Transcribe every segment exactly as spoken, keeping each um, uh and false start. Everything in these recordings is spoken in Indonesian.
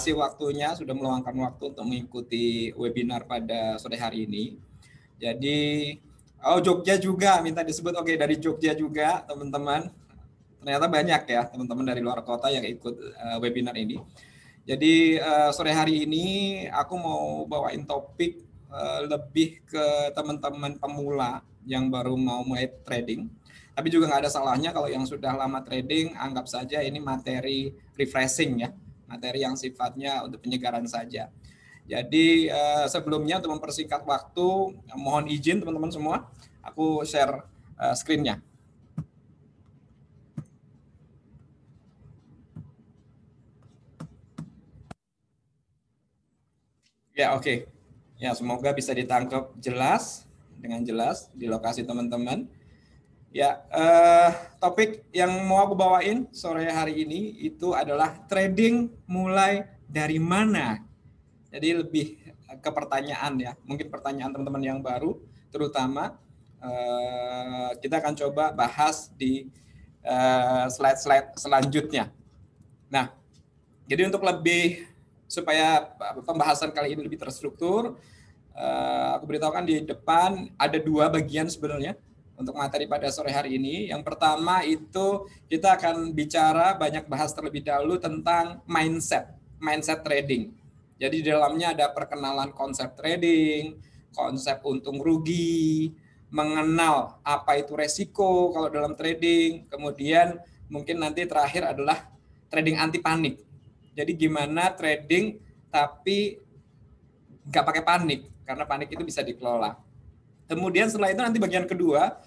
kasih waktunya, sudah meluangkan waktu untuk mengikuti webinar pada sore hari ini. Jadi, oh Jogja juga minta disebut, oke dari Jogja juga teman-teman. Ternyata banyak ya teman-teman dari luar kota yang ikut uh, webinar ini. Jadi uh, sore hari ini aku mau bawain topik uh, lebih ke teman-teman pemula yang baru mau mulai trading. Tapi juga nggak ada salahnya kalau yang sudah lama trading, anggap saja ini materi refreshing ya, materi yang sifatnya untuk penyegaran saja. Jadi uh, sebelumnya untuk mempersingkat waktu, mohon izin teman-teman semua, aku share uh, screen-nya. Ya oke, okay. Ya semoga bisa ditangkap jelas, dengan jelas di lokasi teman-teman. Ya, eh, topik yang mau aku bawain sore hari ini itu adalah trading mulai dari mana. Jadi lebih ke pertanyaan ya, mungkin pertanyaan teman-teman yang baru, terutama eh, kita akan coba bahas di eh, slide-slide selanjutnya. Nah, jadi untuk lebih supaya pembahasan kali ini lebih terstruktur, eh, aku beritahukan di depan ada dua bagian sebenarnya untuk materi pada sore hari ini. Yang pertama itu kita akan bicara banyak bahas terlebih dahulu tentang mindset, mindset trading. Jadi di dalamnya ada perkenalan konsep trading, konsep untung rugi, mengenal apa itu resiko kalau dalam trading, kemudian mungkin nanti terakhir adalah trading anti panik. Jadi gimana trading tapi nggak pakai panik, karena panik itu bisa dikelola. Kemudian setelah itu nanti bagian kedua,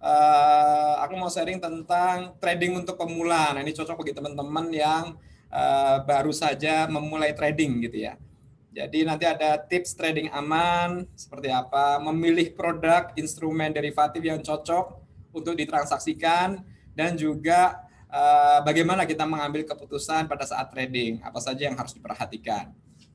uh, aku mau sharing tentang trading untuk pemula. Nah ini cocok bagi teman-teman yang uh, baru saja memulai trading gitu ya. Jadi nanti ada tips trading aman, seperti apa, memilih produk, instrumen derivatif yang cocok untuk ditransaksikan, dan juga uh, bagaimana kita mengambil keputusan pada saat trading, apa saja yang harus diperhatikan.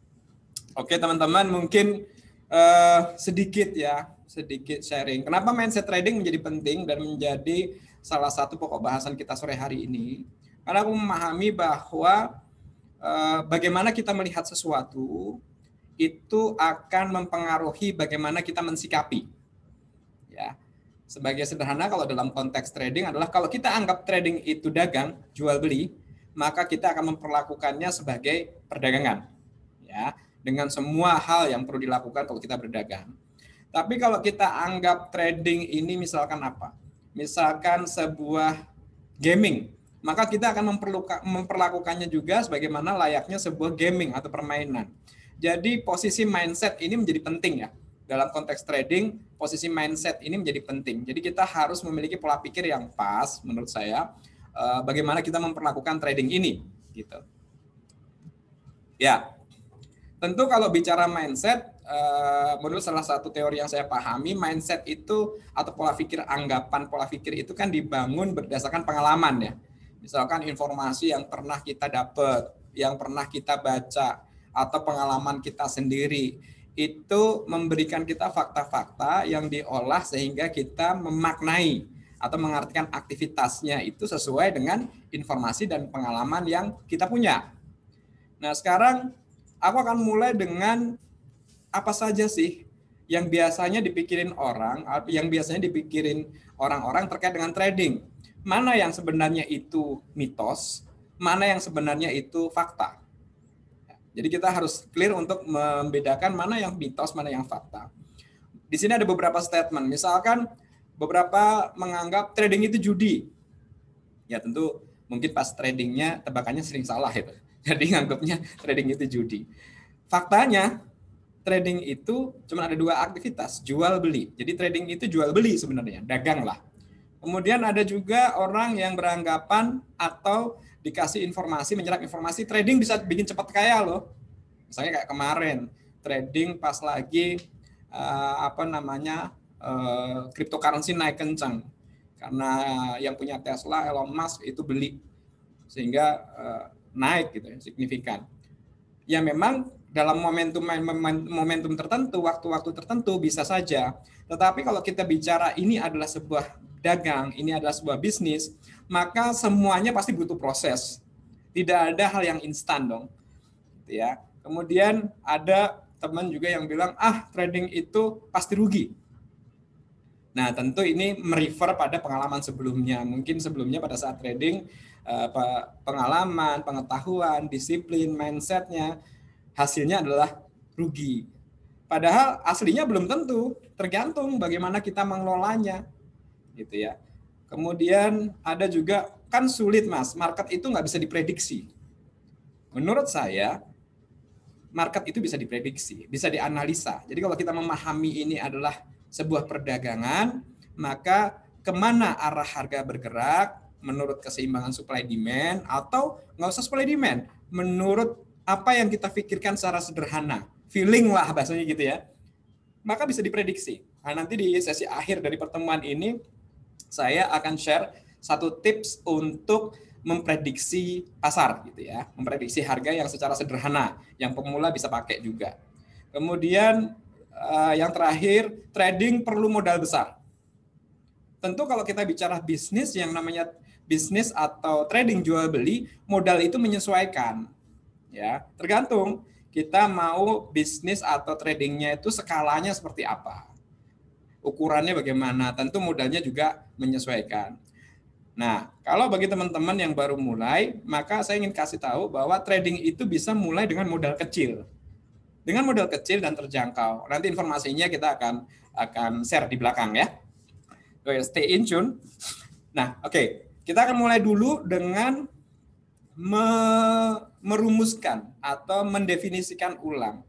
Oke teman-teman, mungkin uh, sedikit ya, sedikit sharing. Kenapa mindset trading menjadi penting dan menjadi salah satu pokok bahasan kita sore hari ini? Karena aku memahami bahwa uh, bagaimana kita melihat sesuatu itu akan mempengaruhi bagaimana kita mensikapi. Ya, sebagai sederhana kalau dalam konteks trading adalah kalau kita anggap trading itu dagang, jual beli, maka kita akan memperlakukannya sebagai perdagangan. Ya, dengan semua hal yang perlu dilakukan kalau kita berdagang. Tapi kalau kita anggap trading ini misalkan apa? Misalkan sebuah gaming, maka kita akan memperlakukannya juga sebagaimana layaknya sebuah gaming atau permainan. Jadi posisi mindset ini menjadi penting ya. Dalam konteks trading, posisi mindset ini menjadi penting. Jadi kita harus memiliki pola pikir yang pas menurut saya, bagaimana kita memperlakukan trading ini gitu. Ya. Tentu kalau bicara mindset, menurut salah satu teori yang saya pahami, mindset itu atau pola pikir anggapan, pola pikir itu kan dibangun berdasarkan pengalaman ya. Misalkan informasi yang pernah kita dapat, yang pernah kita baca, atau pengalaman kita sendiri, itu memberikan kita fakta-fakta yang diolah sehingga kita memaknai atau mengartikan aktivitasnya itu sesuai dengan informasi dan pengalaman yang kita punya. Nah sekarang aku akan mulai dengan apa saja sih yang biasanya dipikirin orang, yang biasanya dipikirin orang-orang terkait dengan trading. Mana yang sebenarnya itu mitos, mana yang sebenarnya itu fakta. Jadi kita harus clear untuk membedakan mana yang mitos, mana yang fakta. Di sini ada beberapa statement. Misalkan beberapa menganggap trading itu judi. Ya tentu mungkin pas tradingnya tebakannya sering salah itu. Jadi nganggapnya trading itu judi. Faktanya trading itu cuma ada dua aktivitas, jual beli. Jadi trading itu jual beli sebenarnya, dagang lah. Kemudian ada juga orang yang beranggapan atau dikasih informasi, menyerap informasi, trading bisa bikin cepat kaya loh. Misalnya kayak kemarin, trading pas lagi uh, apa namanya uh, cryptocurrency naik kencang. Karena yang punya Tesla, Elon Musk itu beli. Sehingga uh, naik gitu ya, signifikan. Ya memang dalam momentum momentum tertentu, waktu-waktu tertentu bisa saja. Tetapi kalau kita bicara ini adalah sebuah dagang, ini adalah sebuah bisnis, maka semuanya pasti butuh proses. Tidak ada hal yang instan dong. gitu ya. Kemudian ada teman juga yang bilang, ah trading itu pasti rugi. Nah tentu ini merefer pada pengalaman sebelumnya. Mungkin sebelumnya pada saat trading, pengalaman, pengetahuan, disiplin, mindsetnya, hasilnya adalah rugi. Padahal aslinya belum tentu, tergantung bagaimana kita mengelolanya, gitu ya. Kemudian ada juga, kan sulit mas, market itu nggak bisa diprediksi. Menurut saya, market itu bisa diprediksi, bisa dianalisa. Jadi kalau kita memahami ini adalah sebuah perdagangan, maka kemana arah harga bergerak menurut keseimbangan supply demand, atau nggak usah supply demand, menurut apa yang kita pikirkan secara sederhana, feeling lah bahasanya gitu ya, maka bisa diprediksi. Nah, nanti di sesi akhir dari pertemuan ini, saya akan share satu tips untuk memprediksi pasar gitu ya, memprediksi harga yang secara sederhana, yang pemula bisa pakai juga. Kemudian uh, yang terakhir, trading perlu modal besar. Tentu kalau kita bicara bisnis, yang namanya bisnis atau trading jual beli, modal itu menyesuaikan, ya tergantung kita mau bisnis atau tradingnya itu skalanya seperti apa, ukurannya bagaimana, tentu modalnya juga menyesuaikan. Nah, kalau bagi teman-teman yang baru mulai, maka saya ingin kasih tahu bahwa trading itu bisa mulai dengan modal kecil. Dengan modal kecil dan terjangkau. Nanti informasinya kita akan akan share di belakang ya. Oke, stay in tune. Nah, oke. Okay. Kita akan mulai dulu dengan me merumuskan atau mendefinisikan ulang.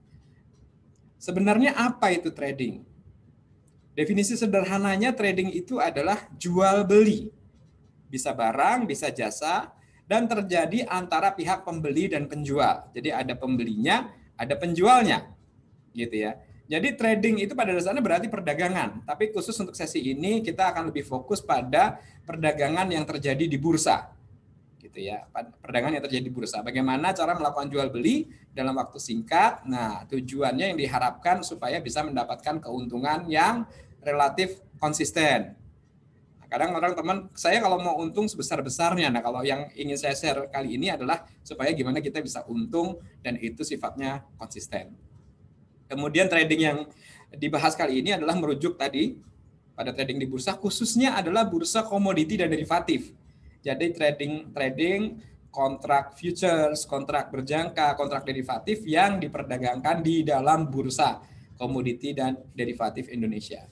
Sebenarnya apa itu trading? Definisi sederhananya trading itu adalah jual beli. Bisa barang, bisa jasa, dan terjadi antara pihak pembeli dan penjual. Jadi ada pembelinya, ada penjualnya, gitu ya. Jadi trading itu pada dasarnya berarti perdagangan. Tapi khusus untuk sesi ini kita akan lebih fokus pada perdagangan yang terjadi di bursa, gitu ya. Perdagangan yang terjadi di bursa. Bagaimana cara melakukan jual beli dalam waktu singkat. Nah, tujuannya yang diharapkan supaya bisa mendapatkan keuntungan yang relatif konsisten. Kadang orang teman, saya kalau mau untung sebesar-besarnya, nah kalau yang ingin saya share kali ini adalah supaya gimana kita bisa untung dan itu sifatnya konsisten. Kemudian trading yang dibahas kali ini adalah merujuk tadi pada trading di bursa, khususnya adalah bursa komoditi dan derivatif. Jadi trading trading kontrak futures, kontrak berjangka, kontrak derivatif yang diperdagangkan di dalam bursa komoditi dan derivatif Indonesia.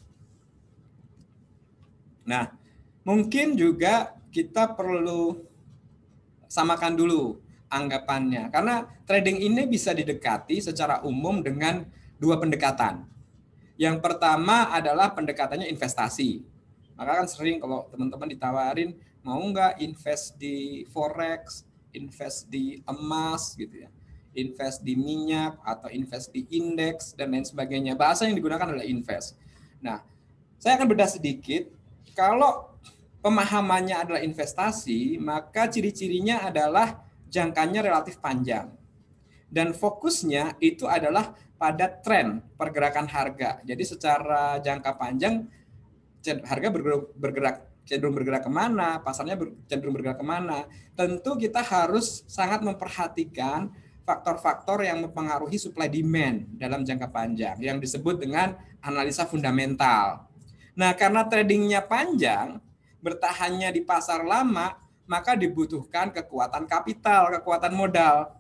Nah, mungkin juga kita perlu samakan dulu anggapannya. Karena trading ini bisa didekati secara umum dengan dua pendekatan. Yang pertama adalah pendekatannya investasi. Maka kan sering kalau teman-teman ditawarin, mau nggak invest di forex, invest di emas gitu ya, invest di minyak atau invest di indeks dan lain sebagainya. Bahasa yang digunakan adalah invest. Nah, saya akan bedah sedikit. Kalau pemahamannya adalah investasi, maka ciri-cirinya adalah jangkanya relatif panjang. Dan fokusnya itu adalah pada tren pergerakan harga. Jadi secara jangka panjang, harga bergerak, bergerak cenderung bergerak kemana, pasarnya cenderung bergerak kemana. Tentu kita harus sangat memperhatikan faktor-faktor yang mempengaruhi supply demand dalam jangka panjang, yang disebut dengan analisa fundamental. Nah, karena tradingnya panjang, bertahannya di pasar lama, maka dibutuhkan kekuatan kapital, kekuatan modal.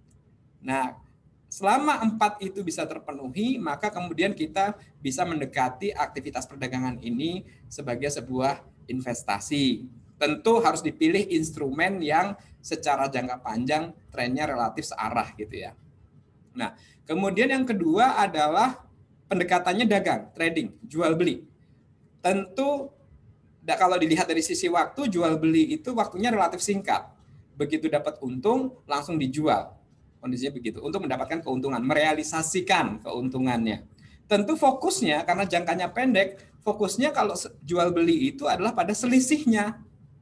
Nah, selama empat itu bisa terpenuhi, maka kemudian kita bisa mendekati aktivitas perdagangan ini sebagai sebuah investasi. Tentu harus dipilih instrumen yang secara jangka panjang trennya relatif searah gitu ya. Nah, kemudian yang kedua adalah pendekatannya dagang, trading, jual beli. Tentu kalau dilihat dari sisi waktu, jual beli itu waktunya relatif singkat. Begitu dapat untung, langsung dijual. Kondisinya begitu, untuk mendapatkan keuntungan, merealisasikan keuntungannya. Tentu fokusnya, karena jangkanya pendek, fokusnya kalau jual beli itu adalah pada selisihnya.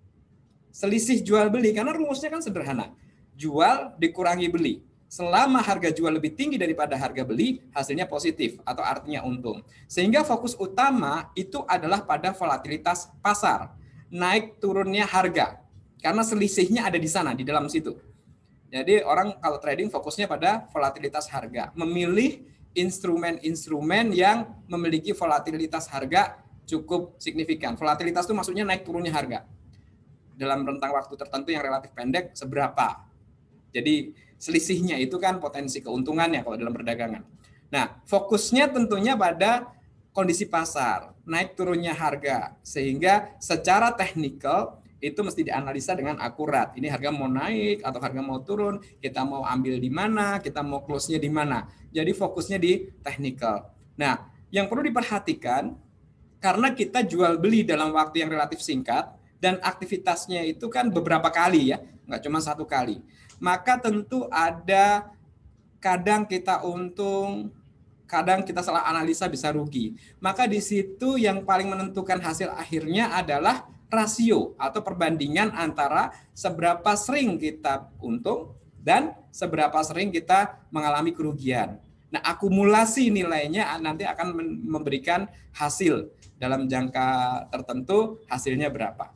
Selisih jual beli, karena rumusnya kan sederhana. Jual dikurangi beli. Selama harga jual lebih tinggi daripada harga beli, hasilnya positif atau artinya untung. Sehingga fokus utama itu adalah pada volatilitas pasar, naik turunnya harga. Karena selisihnya ada di sana, di dalam situ. Jadi orang kalau trading fokusnya pada volatilitas harga, memilih instrumen-instrumen yang memiliki volatilitas harga cukup signifikan. Volatilitas itu maksudnya naik turunnya harga dalam rentang waktu tertentu yang relatif pendek seberapa. Jadi selisihnya itu kan potensi keuntungannya kalau dalam perdagangan. Nah, fokusnya tentunya pada kondisi pasar, naik turunnya harga, sehingga secara teknikal itu mesti dianalisa dengan akurat. Ini harga mau naik atau harga mau turun, kita mau ambil di mana, kita mau close-nya di mana. Jadi fokusnya di teknikal. Nah, yang perlu diperhatikan, karena kita jual beli dalam waktu yang relatif singkat, dan aktivitasnya itu kan beberapa kali ya, nggak cuma satu kali. Maka tentu ada kadang kita untung, kadang kita salah analisa bisa rugi. Maka di situ yang paling menentukan hasil akhirnya adalah rasio atau perbandingan antara seberapa sering kita untung dan seberapa sering kita mengalami kerugian. Nah, akumulasi nilainya nanti akan memberikan hasil dalam jangka tertentu, hasilnya berapa.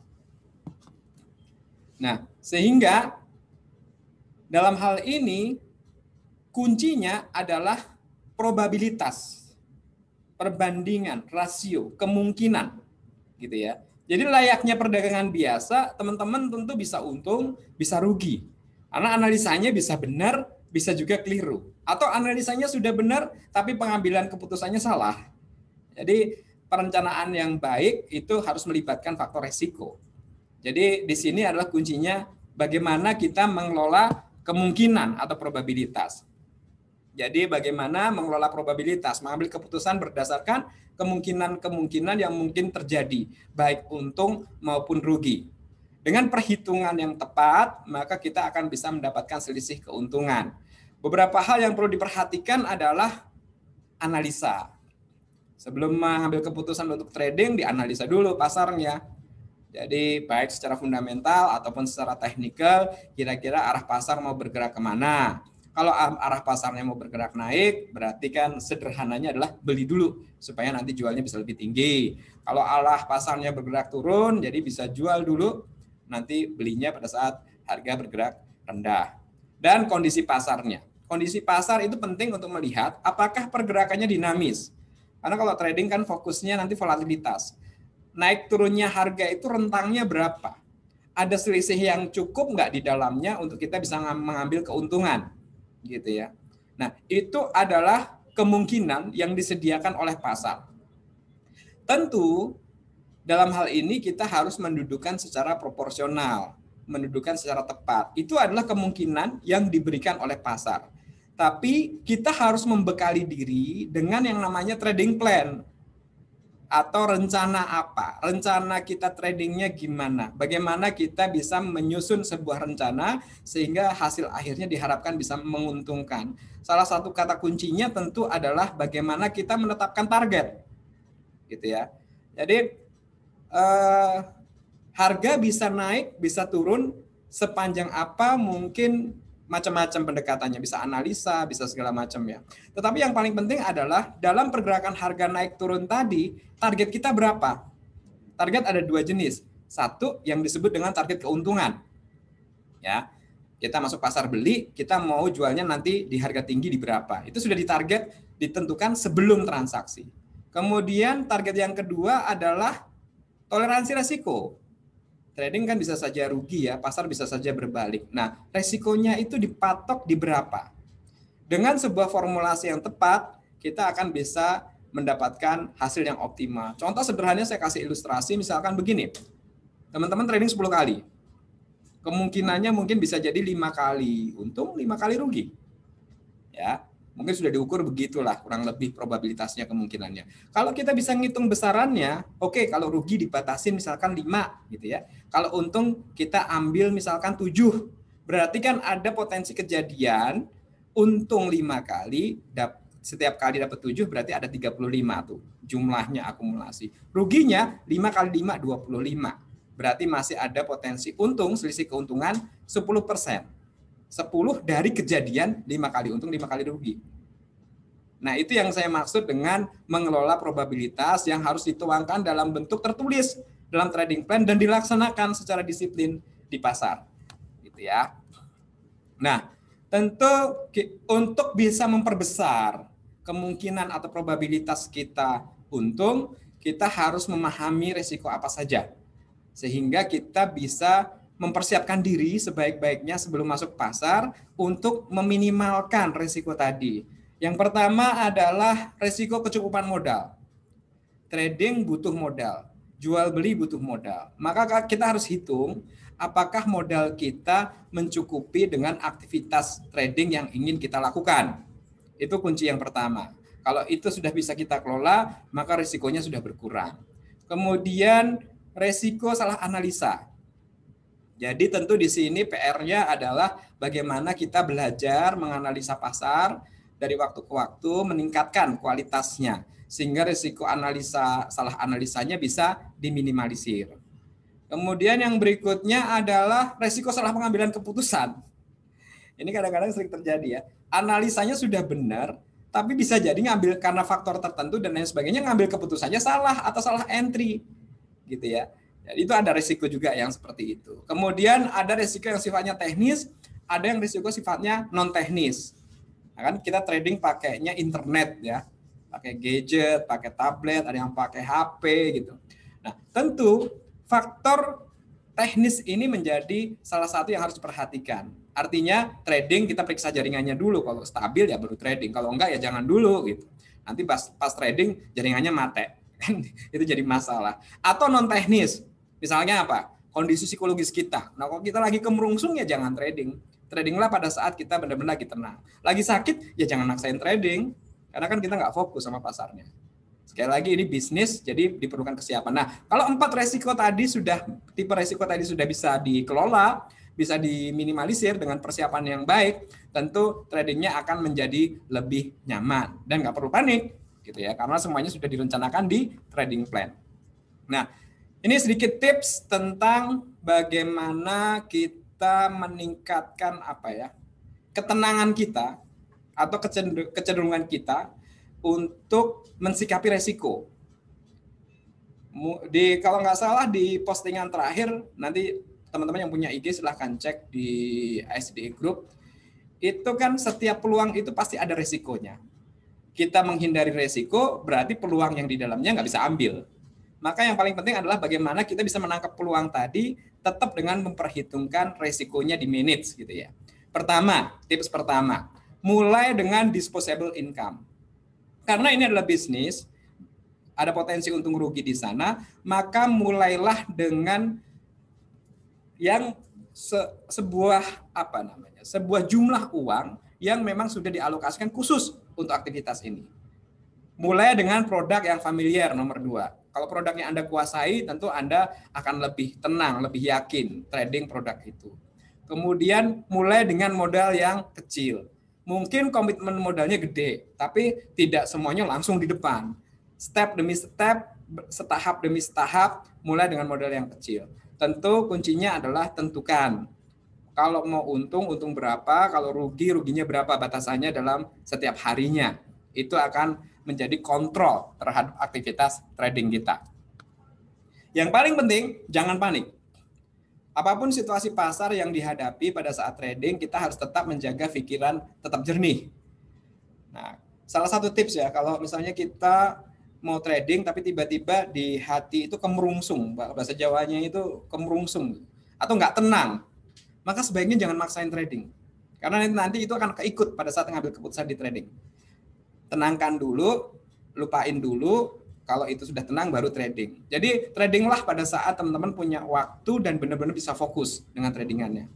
Nah, sehingga dalam hal ini kuncinya adalah probabilitas, perbandingan, rasio, kemungkinan, gitu ya. Jadi layaknya perdagangan biasa, teman-teman tentu bisa untung, bisa rugi. Karena analisanya bisa benar, bisa juga keliru. Atau analisanya sudah benar, tapi pengambilan keputusannya salah. Jadi perencanaan yang baik itu harus melibatkan faktor resiko. Jadi di sini adalah kuncinya bagaimana kita mengelola kemungkinan atau probabilitas. Jadi bagaimana mengelola probabilitas, mengambil keputusan berdasarkan kemungkinan-kemungkinan yang mungkin terjadi, baik untung maupun rugi. Dengan perhitungan yang tepat, maka kita akan bisa mendapatkan selisih keuntungan. Beberapa hal yang perlu diperhatikan adalah analisa. Sebelum mengambil keputusan untuk trading, dianalisa dulu pasarnya. Jadi baik secara fundamental ataupun secara teknikal, kira-kira arah pasar mau bergerak kemana. Kalau arah pasarnya mau bergerak naik, berarti kan sederhananya adalah beli dulu supaya nanti jualnya bisa lebih tinggi. Kalau arah pasarnya bergerak turun, jadi bisa jual dulu, nanti belinya pada saat harga bergerak rendah. Dan kondisi pasarnya. Kondisi pasar itu penting untuk melihat apakah pergerakannya dinamis. Karena kalau trading kan fokusnya nanti volatilitas. Naik turunnya harga itu rentangnya berapa? Ada selisih yang cukup nggak di dalamnya untuk kita bisa mengambil keuntungan? Gitu ya. Nah, itu adalah kemungkinan yang disediakan oleh pasar. Tentu dalam hal ini kita harus mendudukan secara proporsional, mendudukan secara tepat. Itu adalah kemungkinan yang diberikan oleh pasar. Tapi kita harus membekali diri dengan yang namanya trading plan atau rencana apa? Rencana kita tradingnya gimana? Bagaimana kita bisa menyusun sebuah rencana sehingga hasil akhirnya diharapkan bisa menguntungkan. Salah satu kata kuncinya tentu adalah bagaimana kita menetapkan target, gitu ya. Jadi eh, harga bisa naik, bisa turun sepanjang apa mungkin. Macam-macam pendekatannya, bisa analisa, bisa segala macam ya. Tetapi yang paling penting adalah dalam pergerakan harga naik turun tadi, target kita berapa? Target ada dua jenis. Satu yang disebut dengan target keuntungan. Ya. Kita masuk pasar beli, kita mau jualnya nanti di harga tinggi di berapa. Itu sudah ditarget, ditentukan sebelum transaksi. Kemudian target yang kedua adalah toleransi resiko. Trading kan bisa saja rugi ya, pasar bisa saja berbalik. Nah, resikonya itu dipatok di berapa? Dengan sebuah formulasi yang tepat, kita akan bisa mendapatkan hasil yang optimal. Contoh sederhananya saya kasih ilustrasi, misalkan begini. Teman-teman trading sepuluh kali. Kemungkinannya mungkin bisa jadi lima kali untung, lima kali rugi. Ya. Mungkin sudah diukur begitulah kurang lebih probabilitasnya kemungkinannya. Kalau kita bisa ngitung besarannya, oke okay, kalau rugi dibatasin misalkan lima gitu ya. Kalau untung kita ambil misalkan tujuh. Berarti kan ada potensi kejadian untung lima kali, setiap kali dapat tujuh berarti ada tiga puluh lima tuh jumlahnya akumulasi. Ruginya lima kali lima, dua puluh lima. Berarti masih ada potensi untung, selisih keuntungan sepuluh persen. sepuluh dari kejadian lima kali untung, lima kali rugi. Nah, itu yang saya maksud dengan mengelola probabilitas yang harus dituangkan dalam bentuk tertulis dalam trading plan dan dilaksanakan secara disiplin di pasar. Gitu ya. Nah, tentu untuk bisa memperbesar kemungkinan atau probabilitas kita untung, kita harus memahami risiko apa saja. Sehingga kita bisa mempersiapkan diri sebaik-baiknya sebelum masuk pasar untuk meminimalkan risiko tadi. Yang pertama adalah risiko kecukupan modal. Trading butuh modal, jual beli butuh modal. Maka kita harus hitung apakah modal kita mencukupi dengan aktivitas trading yang ingin kita lakukan. Itu kunci yang pertama. Kalau itu sudah bisa kita kelola, maka risikonya sudah berkurang. Kemudian risiko salah analisa. Jadi tentu di sini P R-nya adalah bagaimana kita belajar menganalisa pasar dari waktu ke waktu, meningkatkan kualitasnya sehingga risiko analisa salah analisanya bisa diminimalisir. Kemudian yang berikutnya adalah risiko salah pengambilan keputusan. Ini kadang-kadang sering terjadi ya. Analisanya sudah benar, tapi bisa jadi ngambil karena faktor tertentu dan lain sebagainya ngambil keputusannya salah atau salah entry, gitu ya. Jadi itu ada risiko juga yang seperti itu. Kemudian ada risiko yang sifatnya teknis, ada yang risiko sifatnya non teknis. Nah, kan kita trading pakainya internet ya, pakai gadget, pakai tablet, ada yang pakai H P gitu. Nah, tentu faktor teknis ini menjadi salah satu yang harus diperhatikan. Artinya trading kita periksa jaringannya dulu, kalau stabil ya baru trading, kalau enggak ya jangan dulu gitu. Nanti pas, pas trading jaringannya mate, itu jadi masalah. Atau non teknis, misalnya apa? Kondisi psikologis kita. Nah kalau kita lagi kemerungsung ya jangan trading. Tradinglah pada saat kita benar-benar lagi tenang. Lagi sakit ya jangan maksain trading, karena kan kita nggak fokus sama pasarnya. Sekali lagi ini bisnis, jadi diperlukan kesiapan. Nah, kalau empat resiko tadi sudah, tipe resiko tadi sudah bisa dikelola, bisa diminimalisir dengan persiapan yang baik, tentu tradingnya akan menjadi lebih nyaman dan nggak perlu panik, gitu ya, karena semuanya sudah direncanakan di trading plan. Nah, ini sedikit tips tentang bagaimana kita meningkatkan apa ya, ketenangan kita atau kecenderungan kita untuk mensikapi resiko. Di kalau nggak salah di postingan terakhir, nanti teman-teman yang punya I G silahkan cek di I C D E Group. Itu kan setiap peluang itu pasti ada resikonya. Kita menghindari resiko berarti peluang yang di dalamnya nggak bisa ambil. Maka yang paling penting adalah bagaimana kita bisa menangkap peluang tadi tetap dengan memperhitungkan resikonya di manage gitu ya. Pertama, tips pertama, mulai dengan disposable income. Karena ini adalah bisnis, ada potensi untung rugi di sana, maka mulailah dengan yang se sebuah apa namanya, sebuah jumlah uang yang memang sudah dialokasikan khusus untuk aktivitas ini. Mulai dengan produk yang familiar nomor dua. Kalau produk yang Anda kuasai, tentu Anda akan lebih tenang, lebih yakin trading produk itu. Kemudian mulai dengan modal yang kecil. Mungkin komitmen modalnya gede, tapi tidak semuanya langsung di depan. Step demi step, setahap demi setahap, mulai dengan modal yang kecil. Tentu kuncinya adalah tentukan. Kalau mau untung, untung berapa, kalau rugi, ruginya berapa batasannya dalam setiap harinya. Itu akan menjadi kontrol terhadap aktivitas trading kita. Yang paling penting, jangan panik. Apapun situasi pasar yang dihadapi pada saat trading, kita harus tetap menjaga pikiran tetap jernih. Nah, salah satu tips ya, kalau misalnya kita mau trading tapi tiba-tiba di hati itu kemerungsung, bahasa Jawanya itu kemerungsung, atau nggak tenang, maka sebaiknya jangan maksain trading. Karena nanti itu akan keikut pada saat mengambil keputusan di trading. Tenangkan dulu, lupain dulu. Kalau itu sudah tenang baru trading. Jadi tradinglah pada saat teman-teman punya waktu dan benar-benar bisa fokus dengan tradingannya.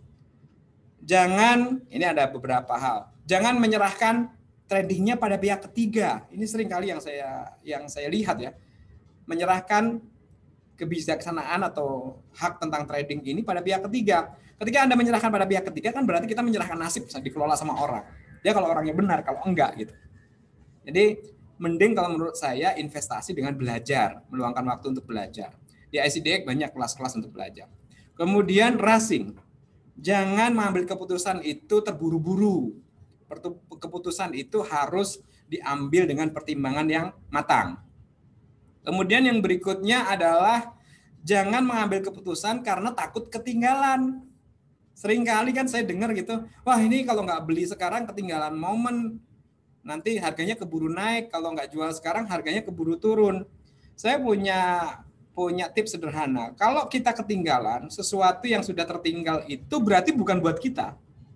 Jangan, ini ada beberapa hal. Jangan menyerahkan tradingnya pada pihak ketiga. Ini sering kali yang saya yang saya lihat ya. Menyerahkan kebijaksanaan atau hak tentang trading ini pada pihak ketiga. Ketika Anda menyerahkan pada pihak ketiga kan berarti kita menyerahkan nasib dikelola sama orang. Dia kalau orangnya benar, kalau enggak gitu. Jadi mending kalau menurut saya investasi dengan belajar, meluangkan waktu untuk belajar. Di I C D E banyak kelas-kelas untuk belajar. Kemudian racing. Jangan mengambil keputusan itu terburu-buru. Keputusan itu harus diambil dengan pertimbangan yang matang. Kemudian yang berikutnya adalah jangan mengambil keputusan karena takut ketinggalan. Seringkali kan saya dengar gitu, wah ini kalau nggak beli sekarang ketinggalan momen, nanti harganya keburu naik, kalau nggak jual sekarang harganya keburu turun. Saya punya punya tips sederhana, kalau kita ketinggalan, sesuatu yang sudah tertinggal itu berarti bukan buat kita.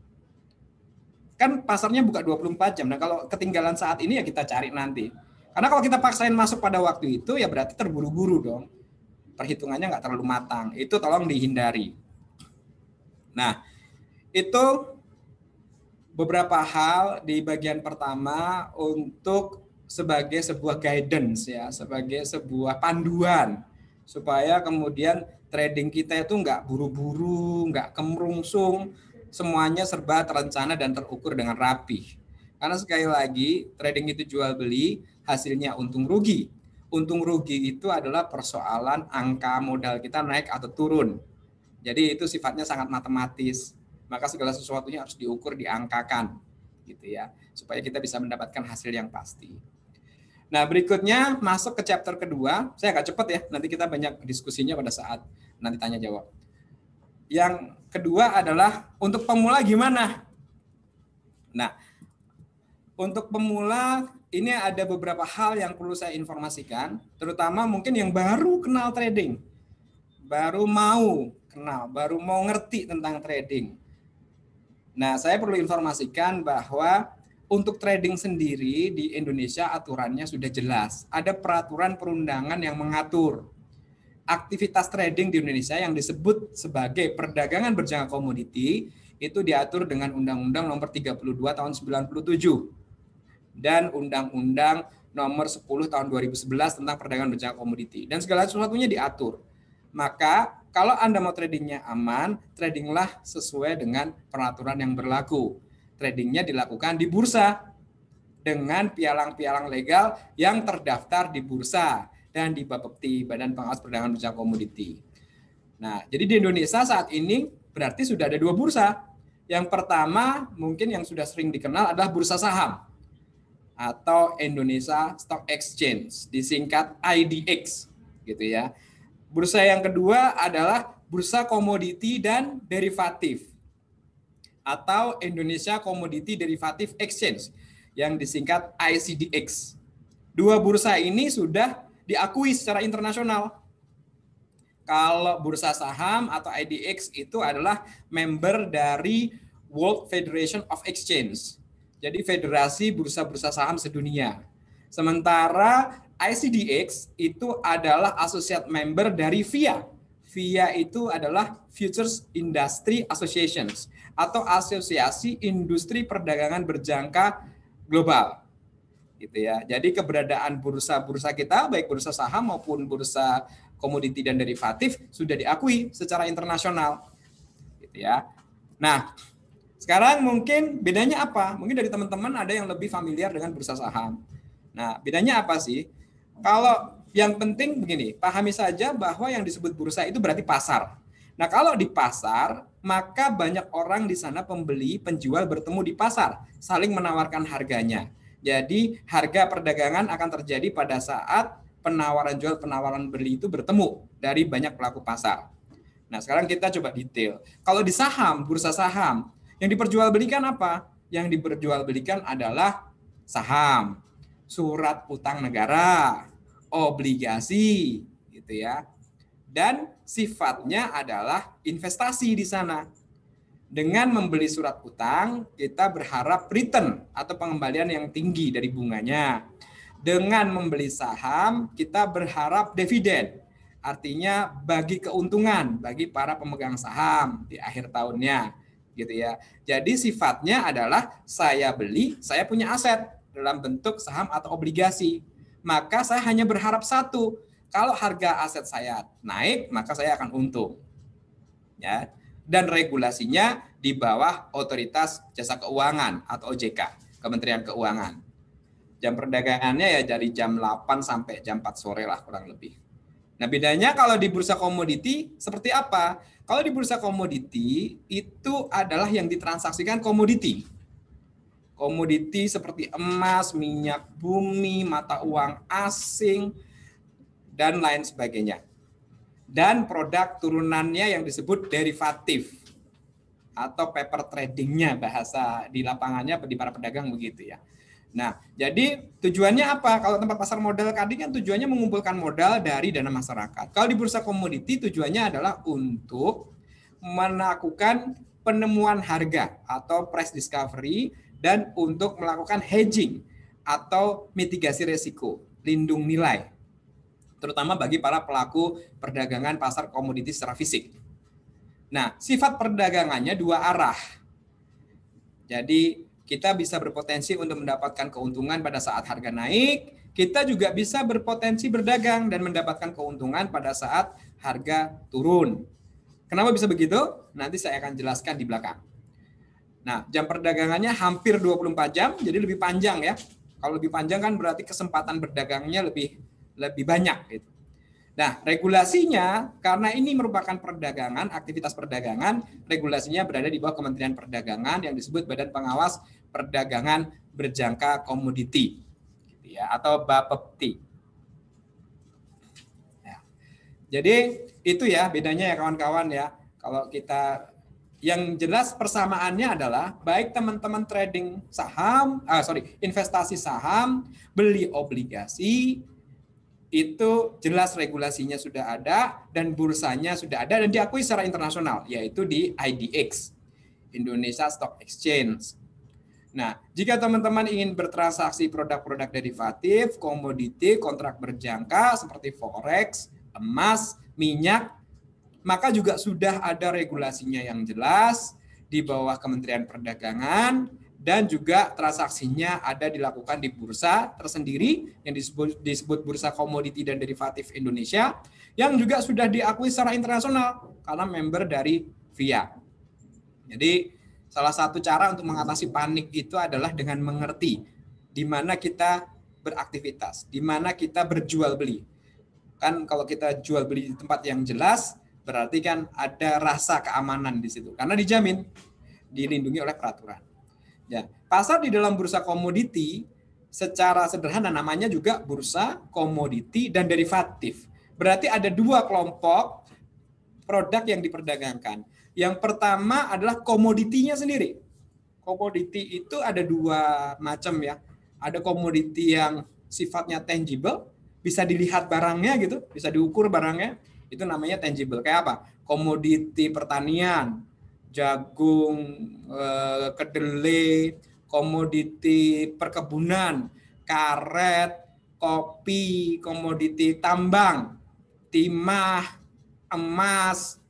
Kan pasarnya buka dua puluh empat jam, nah kalau ketinggalan saat ini ya kita cari nanti. Karena kalau kita paksain masuk pada waktu itu, ya berarti terburu-buru dong. Perhitungannya nggak terlalu matang, itu tolong dihindari. Nah, itu beberapa hal di bagian pertama untuk sebagai sebuah guidance ya, sebagai sebuah panduan supaya kemudian trading kita itu nggak buru-buru, nggak kemerungsung, semuanya serba terencana dan terukur dengan rapi. Karena sekali lagi trading itu jual beli, hasilnya untung rugi. Untung rugi itu adalah persoalan angka modal kita naik atau turun. Jadi itu sifatnya sangat matematis. Maka segala sesuatunya harus diukur, diangkakan, gitu ya, supaya kita bisa mendapatkan hasil yang pasti. Nah, berikutnya masuk ke chapter kedua. Saya agak cepat ya, nanti kita banyak diskusinya pada saat nanti tanya jawab. Yang kedua adalah untuk pemula gimana? Nah, untuk pemula ini ada beberapa hal yang perlu saya informasikan, terutama mungkin yang baru kenal trading, baru mau kenal, baru mau ngerti tentang trading. Nah, saya perlu informasikan bahwa untuk trading sendiri di Indonesia aturannya sudah jelas. Ada peraturan perundangan yang mengatur aktivitas trading di Indonesia yang disebut sebagai perdagangan berjangka komoditi itu diatur dengan Undang-Undang Nomor tiga puluh dua Tahun sembilan puluh tujuh dan Undang-Undang Nomor sepuluh Tahun dua ribu sebelas tentang perdagangan berjangka komoditi, dan segala sesuatunya diatur. Maka kalau Anda mau tradingnya aman, tradinglah sesuai dengan peraturan yang berlaku. Tradingnya dilakukan di bursa dengan pialang-pialang legal yang terdaftar di bursa dan di Bapepti, Badan Pengawas Perdagangan Berjangka Komoditi. Nah, jadi di Indonesia saat ini berarti sudah ada dua bursa. Yang pertama mungkin yang sudah sering dikenal adalah bursa saham atau Indonesia Stock Exchange, disingkat I D X, gitu ya. Bursa yang kedua adalah bursa komoditi dan derivatif atau Indonesia Commodity Derivative Exchange yang disingkat I C D X. Dua bursa ini sudah diakui secara internasional. Kalau bursa saham atau I D X itu adalah member dari World Federation of Exchange. Jadi federasi bursa-bursa saham sedunia. Sementara I C D X itu adalah associate member dari V I A. V I A itu adalah Futures Industry Associations atau Asosiasi Industri Perdagangan Berjangka Global. Gitu ya. Jadi keberadaan bursa-bursa kita baik bursa saham maupun bursa komoditi dan derivatif sudah diakui secara internasional. Gitu ya. Nah, sekarang mungkin bedanya apa? Mungkin dari teman-teman ada yang lebih familiar dengan bursa saham. Nah, bedanya apa sih? Kalau yang penting begini, pahami saja bahwa yang disebut bursa itu berarti pasar. Nah, kalau di pasar, maka banyak orang di sana pembeli, penjual bertemu di pasar, saling menawarkan harganya. Jadi, harga perdagangan akan terjadi pada saat penawaran jual, penawaran beli itu bertemu dari banyak pelaku pasar. Nah, sekarang kita coba detail. Kalau di saham, bursa saham, yang diperjualbelikan apa? Yang diperjualbelikan adalah saham, surat utang negara, obligasi, gitu ya. Dan sifatnya adalah investasi di sana. Dengan membeli surat utang, kita berharap return atau pengembalian yang tinggi dari bunganya. Dengan membeli saham, kita berharap dividen. Artinya bagi keuntungan bagi para pemegang saham di akhir tahunnya, gitu ya. Jadi sifatnya adalah saya beli, saya punya aset dalam bentuk saham atau obligasi. Maka saya hanya berharap satu, kalau harga aset saya naik, maka saya akan untung. Ya. Dan regulasinya di bawah Otoritas Jasa Keuangan atau O J K, Kementerian Keuangan. Jam perdagangannya ya dari jam delapan sampai jam empat sore lah kurang lebih. Nah, bedanya kalau di bursa komoditi seperti apa? Kalau di bursa komoditi itu adalah yang ditransaksikan komoditi. Komoditi seperti emas, minyak bumi, mata uang asing, dan lain sebagainya. Dan produk turunannya yang disebut derivatif atau paper tradingnya bahasa di lapangannya di para pedagang begitu ya. Nah, jadi tujuannya apa? Kalau tempat pasar modal tadi kan tujuannya mengumpulkan modal dari dana masyarakat. Kalau di bursa komoditi tujuannya adalah untuk melakukan penemuan harga atau price discovery dan untuk melakukan hedging atau mitigasi risiko, lindung nilai, terutama bagi para pelaku perdagangan pasar komoditi secara fisik. Nah, sifat perdagangannya dua arah. Jadi, kita bisa berpotensi untuk mendapatkan keuntungan pada saat harga naik, kita juga bisa berpotensi berdagang dan mendapatkan keuntungan pada saat harga turun. Kenapa bisa begitu? Nanti saya akan jelaskan di belakang. Nah, jam perdagangannya hampir dua puluh empat jam, jadi lebih panjang ya. Kalau lebih panjang kan berarti kesempatan berdagangnya lebih lebih banyak gitu. Nah, regulasinya karena ini merupakan perdagangan, aktivitas perdagangan, regulasinya berada di bawah Kementerian Perdagangan yang disebut Badan Pengawas Perdagangan Berjangka Komoditi, gitu ya, atau Bapepti. Ya. Jadi itu ya bedanya ya kawan-kawan ya. Kalau kita yang jelas persamaannya adalah baik teman-teman trading saham, ah sorry investasi saham, beli obligasi, itu jelas regulasinya sudah ada dan bursanya sudah ada dan diakui secara internasional, yaitu di I D X, Indonesia Stock Exchange. Nah, jika teman-teman ingin bertransaksi produk-produk derivatif, komoditi, kontrak berjangka seperti forex, emas, minyak, maka juga sudah ada regulasinya yang jelas di bawah Kementerian Perdagangan. Dan juga transaksinya ada dilakukan di bursa tersendiri yang disebut, disebut Bursa Komoditi dan Derivatif Indonesia yang juga sudah diakui secara internasional karena member dari V I A. Jadi salah satu cara untuk mengatasi panik itu adalah dengan mengerti di mana kita beraktivitas, di mana kita berjual beli. Kan kalau kita jual beli di tempat yang jelas berarti kan ada rasa keamanan di situ karena dijamin, dilindungi oleh peraturan. Ya, pasar di dalam bursa komoditi secara sederhana namanya juga bursa komoditi dan derivatif. Berarti ada dua kelompok produk yang diperdagangkan. Yang pertama adalah komoditinya sendiri. Komoditi itu ada dua macam ya. Ada komoditi yang sifatnya tangible, bisa dilihat barangnya gitu, bisa diukur barangnya. Itu namanya tangible. Kayak apa? Komoditi pertanian, jagung, kedelai, komoditi perkebunan, karet, kopi, komoditi tambang, timah, emas,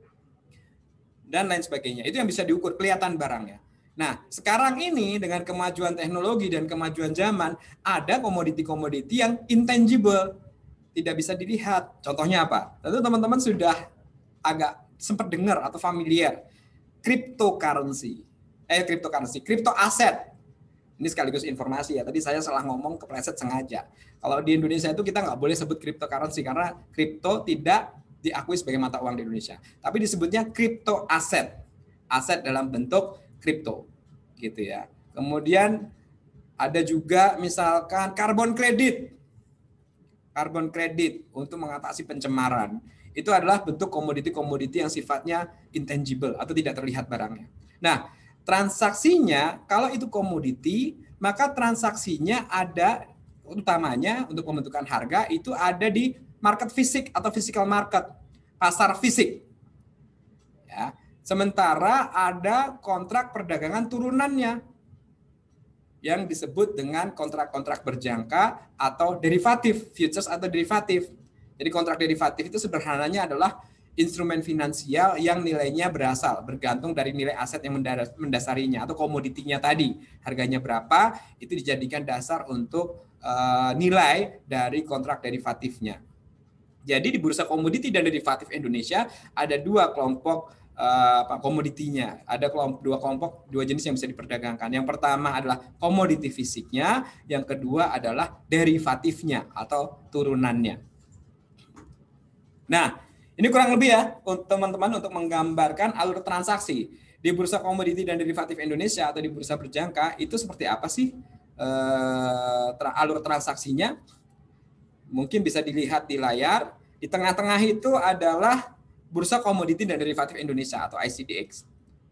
dan lain sebagainya. Itu yang bisa diukur, kelihatan barangnya. Nah, sekarang ini dengan kemajuan teknologi dan kemajuan zaman, ada komoditi-komoditi yang intangible, tidak bisa dilihat. Contohnya apa? Tentu teman-teman sudah agak sempat dengar atau familiar. Cryptocurrency, eh cryptocurrency, crypto aset. Ini sekaligus informasi ya. Tadi saya salah ngomong, kepleset sengaja. Kalau di Indonesia itu kita nggak boleh sebut cryptocurrency karena kripto tidak diakui sebagai mata uang di Indonesia. Tapi disebutnya crypto aset, aset dalam bentuk kripto, gitu ya. Kemudian ada juga misalkan carbon credit, carbon credit untuk mengatasi pencemaran. Itu adalah bentuk komoditi-komoditi yang sifatnya intangible atau tidak terlihat barangnya. Nah, transaksinya kalau itu komoditi, maka transaksinya ada utamanya untuk pembentukan harga itu ada di market fisik atau physical market, pasar fisik. Ya. Sementara ada kontrak perdagangan turunannya yang disebut dengan kontrak-kontrak berjangka atau derivatif, futures atau derivatif. Jadi kontrak derivatif itu sederhananya adalah instrumen finansial yang nilainya berasal, bergantung dari nilai aset yang mendasarinya atau komoditinya tadi. Harganya berapa, itu dijadikan dasar untuk uh, nilai dari kontrak derivatifnya. Jadi di Bursa Komoditi dan Derivatif Indonesia ada dua kelompok uh, komoditinya. Ada kelompok, dua kelompok, dua jenis yang bisa diperdagangkan. Yang pertama adalah komoditi fisiknya, yang kedua adalah derivatifnya atau turunannya. Nah, ini kurang lebih ya teman-teman untuk menggambarkan alur transaksi di Bursa Komoditi dan Derivatif Indonesia atau di bursa berjangka itu seperti apa sih eh, alur transaksinya? Mungkin bisa dilihat di layar. Di tengah-tengah itu adalah Bursa Komoditi dan Derivatif Indonesia atau I C D X.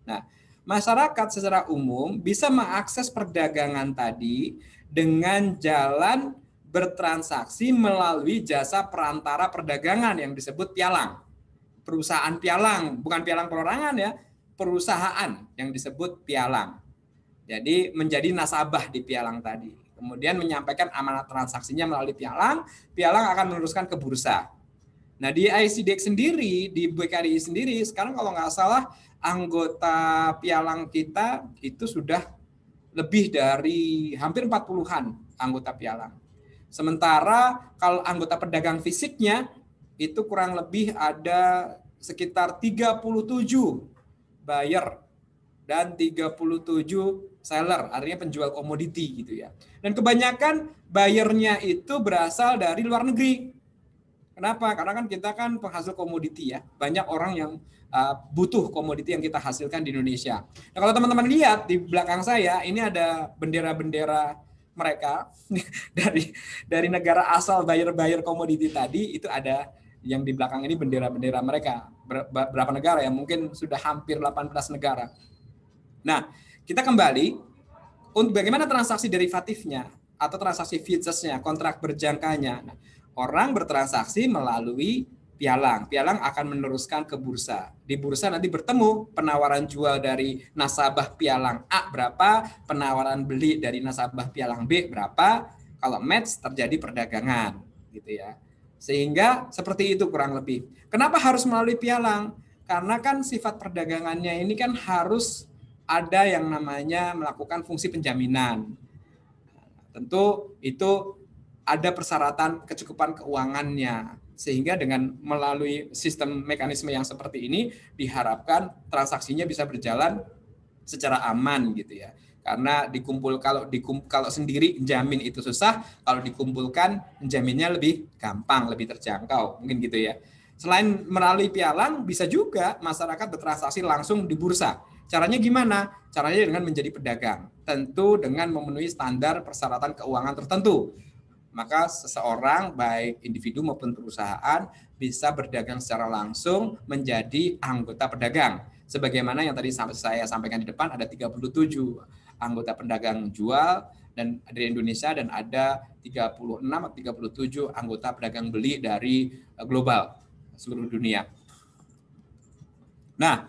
Nah, masyarakat secara umum bisa mengakses perdagangan tadi dengan jalan bertransaksi melalui jasa perantara perdagangan yang disebut pialang. Perusahaan pialang, bukan pialang perorangan ya, perusahaan yang disebut pialang. Jadi menjadi nasabah di pialang tadi. Kemudian menyampaikan amanat transaksinya melalui pialang, pialang akan meneruskan ke bursa. Nah di I C D X sendiri, di B K D I sendiri, sekarang kalau nggak salah anggota pialang kita itu sudah lebih dari hampir empat puluhan anggota pialang. Sementara kalau anggota pedagang fisiknya itu kurang lebih ada sekitar tiga puluh tujuh buyer dan tiga puluh tujuh seller, artinya penjual komoditi gitu ya. Dan kebanyakan buyernya itu berasal dari luar negeri. Kenapa? Karena kan kita kan penghasil komoditi ya. Banyak orang yang uh, butuh komoditi yang kita hasilkan di Indonesia. Nah, kalau teman-teman lihat di belakang saya, ini ada bendera-bendera mereka dari dari negara asal buyer-buyer komoditi tadi, itu ada yang di belakang ini bendera-bendera mereka. Berapa negara ya? Mungkin sudah hampir delapan belas negara. Nah, kita kembali untuk bagaimana transaksi derivatifnya atau transaksi futuresnya, kontrak berjangkanya. Nah, orang bertransaksi melalui pialang. Pialang akan meneruskan ke bursa. Di bursa nanti bertemu penawaran jual dari nasabah pialang A berapa, penawaran beli dari nasabah pialang B berapa. Kalau match terjadi perdagangan, gitu ya. Sehingga seperti itu kurang lebih. Kenapa harus melalui pialang? Karena kan sifat perdagangannya ini kan harus ada yang namanya melakukan fungsi penjaminan. Tentu itu ada persyaratan kecukupan keuangannya, sehingga dengan melalui sistem mekanisme yang seperti ini diharapkan transaksinya bisa berjalan secara aman gitu ya. Karena dikumpul kalau dikum, kalau sendiri jamin itu susah, kalau dikumpulkan jaminnya lebih gampang, lebih terjangkau, mungkin gitu ya. Selain melalui pialang, bisa juga masyarakat bertransaksi langsung di bursa. Caranya gimana? Caranya dengan menjadi pedagang, tentu dengan memenuhi standar persyaratan keuangan tertentu. Maka seseorang baik individu maupun perusahaan bisa berdagang secara langsung menjadi anggota pedagang. Sebagaimana yang tadi saya sampaikan di depan, ada tiga puluh tujuh anggota pedagang jual dan dari Indonesia, dan ada tiga puluh enam atau tiga puluh tujuh anggota pedagang beli dari global, seluruh dunia. Nah,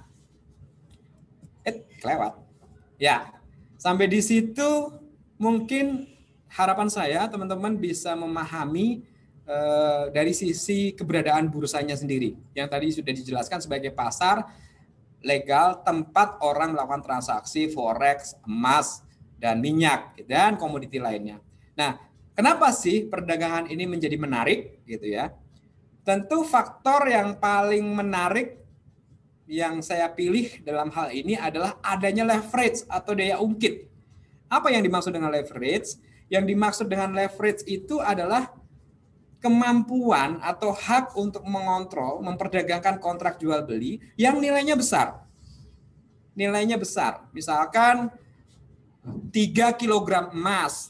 eh kelewat. Ya, sampai di situ mungkin harapan saya teman-teman bisa memahami eh, dari sisi keberadaan bursanya sendiri. Yang tadi sudah dijelaskan sebagai pasar legal tempat orang melakukan transaksi forex, emas, dan minyak dan komoditi lainnya. Nah, kenapa sih perdagangan ini menjadi menarik gitu ya? Tentu faktor yang paling menarik yang saya pilih dalam hal ini adalah adanya leverage atau daya ungkit. Apa yang dimaksud dengan leverage? Yang dimaksud dengan leverage itu adalah kemampuan atau hak untuk mengontrol, memperdagangkan kontrak jual beli yang nilainya besar. Nilainya besar. Misalkan tiga kilogram emas.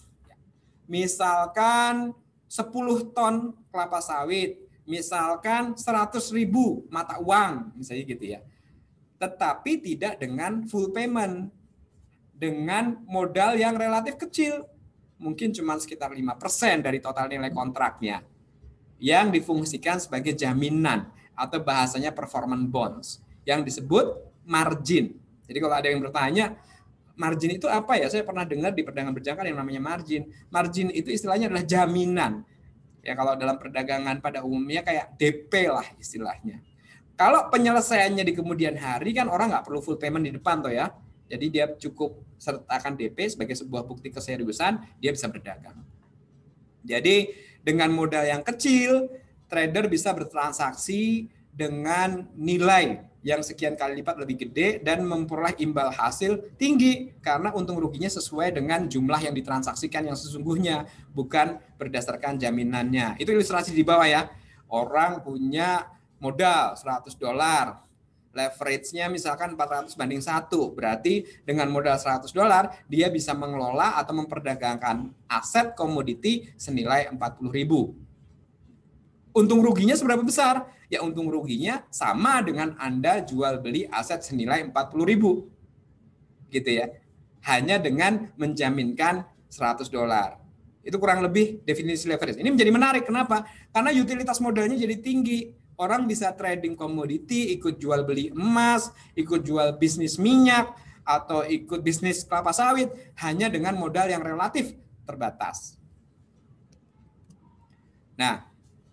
Misalkan sepuluh ton kelapa sawit. Misalkan seratus ribu mata uang, misalnya gitu ya. Tetapi tidak dengan full payment. Dengan modal yang relatif kecil. Mungkin cuma sekitar lima persen dari total nilai kontraknya yang difungsikan sebagai jaminan atau bahasanya performance bonds yang disebut margin. Jadi kalau ada yang bertanya, margin itu apa ya? Saya pernah dengar di perdagangan berjangka yang namanya margin. Margin itu istilahnya adalah jaminan. Ya kalau dalam perdagangan pada umumnya kayak D P lah istilahnya. Kalau penyelesaiannya di kemudian hari kan orang nggak perlu full payment di depan toh ya. Jadi dia cukup sertakan D P sebagai sebuah bukti keseriusan, dia bisa berdagang. Jadi dengan modal yang kecil, trader bisa bertransaksi dengan nilai yang sekian kali lipat lebih gede dan memperoleh imbal hasil tinggi karena untung ruginya sesuai dengan jumlah yang ditransaksikan yang sesungguhnya, bukan berdasarkan jaminannya. Itu ilustrasi di bawah ya. Orang punya modal seratus dolar. Leverage-nya misalkan empat ratus banding satu, berarti dengan modal seratus dolar dia bisa mengelola atau memperdagangkan aset komoditi senilai empat puluh ribu. Untung ruginya seberapa besar? Ya untung ruginya sama dengan Anda jual beli aset senilai empat puluh ribu. gitu ya. Hanya dengan menjaminkan seratus dolar. Itu kurang lebih definisi leverage. Ini menjadi menarik. Kenapa? Karena utilitas modalnya jadi tinggi. Orang bisa trading komoditi, ikut jual beli emas, ikut jual bisnis minyak, atau ikut bisnis kelapa sawit hanya dengan modal yang relatif terbatas. Nah,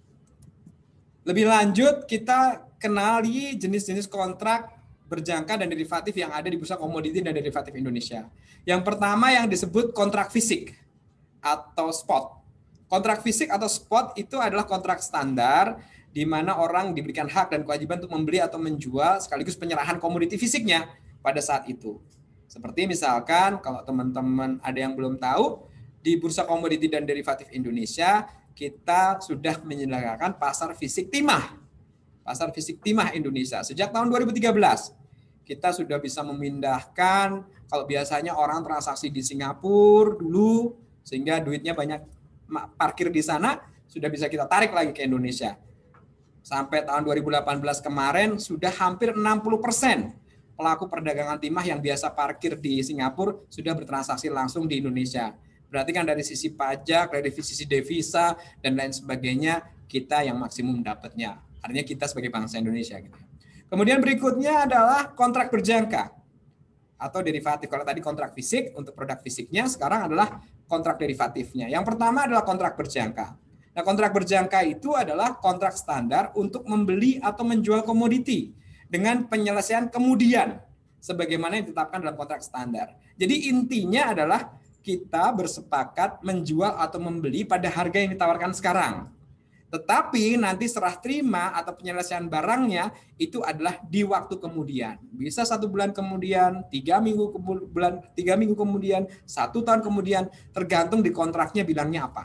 lebih lanjut kita kenali jenis-jenis kontrak berjangka dan derivatif yang ada di Bursa Komoditi dan Derivatif Indonesia. Yang pertama yang disebut kontrak fisik atau spot. Kontrak fisik atau spot itu adalah kontrak standar di mana orang diberikan hak dan kewajiban untuk membeli atau menjual sekaligus penyerahan komoditi fisiknya pada saat itu. Seperti misalkan kalau teman-teman ada yang belum tahu, di Bursa Komoditi dan Derivatif Indonesia kita sudah menyelenggarakan pasar fisik timah. Pasar fisik timah Indonesia sejak tahun dua ribu tiga belas. Kita sudah bisa memindahkan, kalau biasanya orang transaksi di Singapura dulu sehingga duitnya banyak parkir di sana, sudah bisa kita tarik lagi ke Indonesia. Sampai tahun dua ribu delapan belas kemarin sudah hampir enam puluh persen pelaku perdagangan timah yang biasa parkir di Singapura sudah bertransaksi langsung di Indonesia. Berarti kan dari sisi pajak, dari sisi devisa dan lain sebagainya kita yang maksimum dapatnya. Artinya kita sebagai bangsa Indonesia gitu. Kemudian berikutnya adalah kontrak berjangka atau derivatif. Kalau tadi kontrak fisik untuk produk fisiknya, sekarang adalah kontrak derivatifnya. Yang pertama adalah kontrak berjangka. Nah, kontrak berjangka itu adalah kontrak standar untuk membeli atau menjual komoditi dengan penyelesaian kemudian sebagaimana yang ditetapkan dalam kontrak standar. Jadi intinya adalah kita bersepakat menjual atau membeli pada harga yang ditawarkan sekarang. Tetapi nanti serah terima atau penyelesaian barangnya itu adalah di waktu kemudian. Bisa satu bulan kemudian, tiga minggu bulan, tiga minggu kemudian, satu tahun kemudian, tergantung di kontraknya bilangnya apa.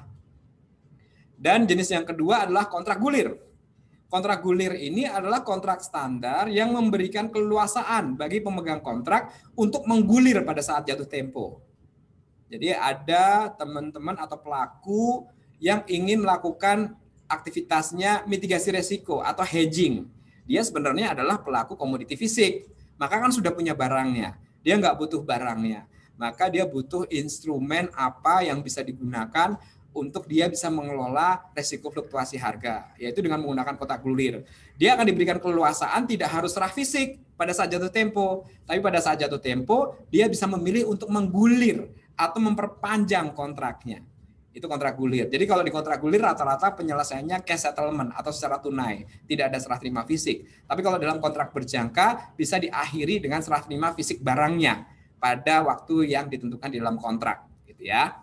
Dan jenis yang kedua adalah kontrak gulir. Kontrak gulir ini adalah kontrak standar yang memberikan keleluasaan bagi pemegang kontrak untuk menggulir pada saat jatuh tempo. Jadi ada teman-teman atau pelaku yang ingin melakukan aktivitasnya mitigasi resiko atau hedging. Dia sebenarnya adalah pelaku komoditi fisik. Maka kan sudah punya barangnya. Dia nggak butuh barangnya. Maka dia butuh instrumen apa yang bisa digunakan untuk dia bisa mengelola resiko fluktuasi harga, yaitu dengan menggunakan kontrak gulir. Dia akan diberikan keleluasaan tidak harus serah fisik pada saat jatuh tempo, tapi pada saat jatuh tempo dia bisa memilih untuk menggulir atau memperpanjang kontraknya. Itu kontrak gulir. Jadi kalau di kontrak gulir rata-rata penyelesaiannya cash settlement atau secara tunai, tidak ada serah terima fisik. Tapi kalau dalam kontrak berjangka bisa diakhiri dengan serah terima fisik barangnya pada waktu yang ditentukan di dalam kontrak, gitu ya.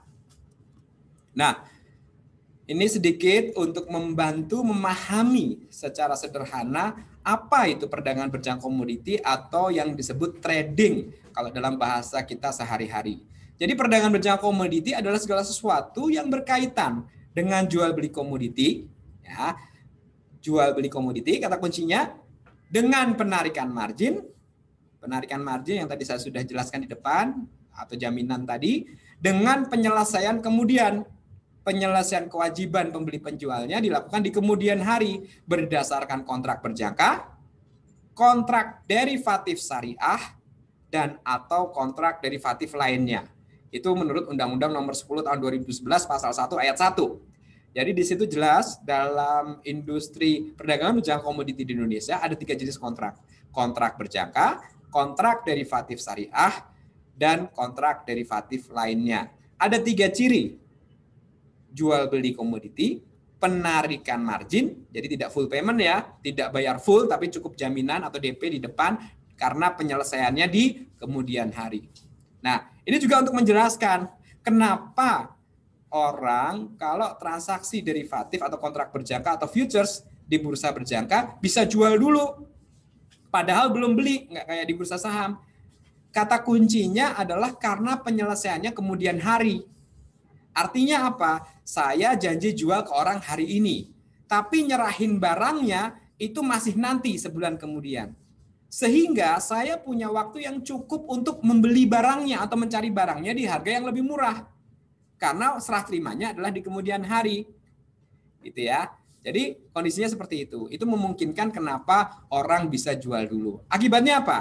Nah, ini sedikit untuk membantu memahami secara sederhana apa itu perdagangan berjangka komoditi atau yang disebut trading kalau dalam bahasa kita sehari-hari. Jadi perdagangan berjangka komoditi adalah segala sesuatu yang berkaitan dengan jual beli komoditi, ya. Jual beli komoditi kata kuncinya dengan penarikan margin, penarikan margin yang tadi saya sudah jelaskan di depan atau jaminan tadi, dengan penyelesaian kemudian. Penyelesaian kewajiban pembeli penjualnya dilakukan di kemudian hari berdasarkan kontrak berjangka, kontrak derivatif syariah, dan atau kontrak derivatif lainnya. Itu menurut Undang-Undang Nomor sepuluh Tahun dua ribu sebelas Pasal satu Ayat satu. Jadi di situ jelas dalam industri perdagangan berjangka komoditi di Indonesia ada tiga jenis kontrak. Kontrak berjangka, kontrak derivatif syariah, dan kontrak derivatif lainnya. Ada tiga ciri. Jual beli komoditi, penarikan margin, jadi tidak full payment ya, tidak bayar full tapi cukup jaminan atau D P di depan karena penyelesaiannya di kemudian hari. Nah, ini juga untuk menjelaskan kenapa orang kalau transaksi derivatif atau kontrak berjangka atau futures di bursa berjangka bisa jual dulu, padahal belum beli, nggak kayak di bursa saham. Kata kuncinya adalah karena penyelesaiannya kemudian hari. Artinya apa? Saya janji jual ke orang hari ini, tapi nyerahin barangnya itu masih nanti sebulan kemudian. Sehingga saya punya waktu yang cukup untuk membeli barangnya atau mencari barangnya di harga yang lebih murah. Karena serah terimanya adalah di kemudian hari. Gitu ya. Jadi kondisinya seperti itu. Itu memungkinkan kenapa orang bisa jual dulu. Akibatnya apa?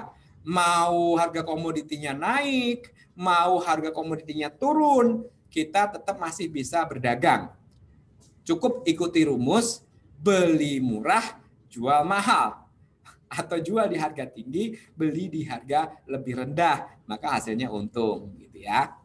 Mau harga komoditinya naik, mau harga komoditinya turun, kita tetap masih bisa berdagang. Cukup ikuti rumus beli murah, jual mahal. Atau jual di harga tinggi, beli di harga lebih rendah, maka hasilnya untung gitu ya.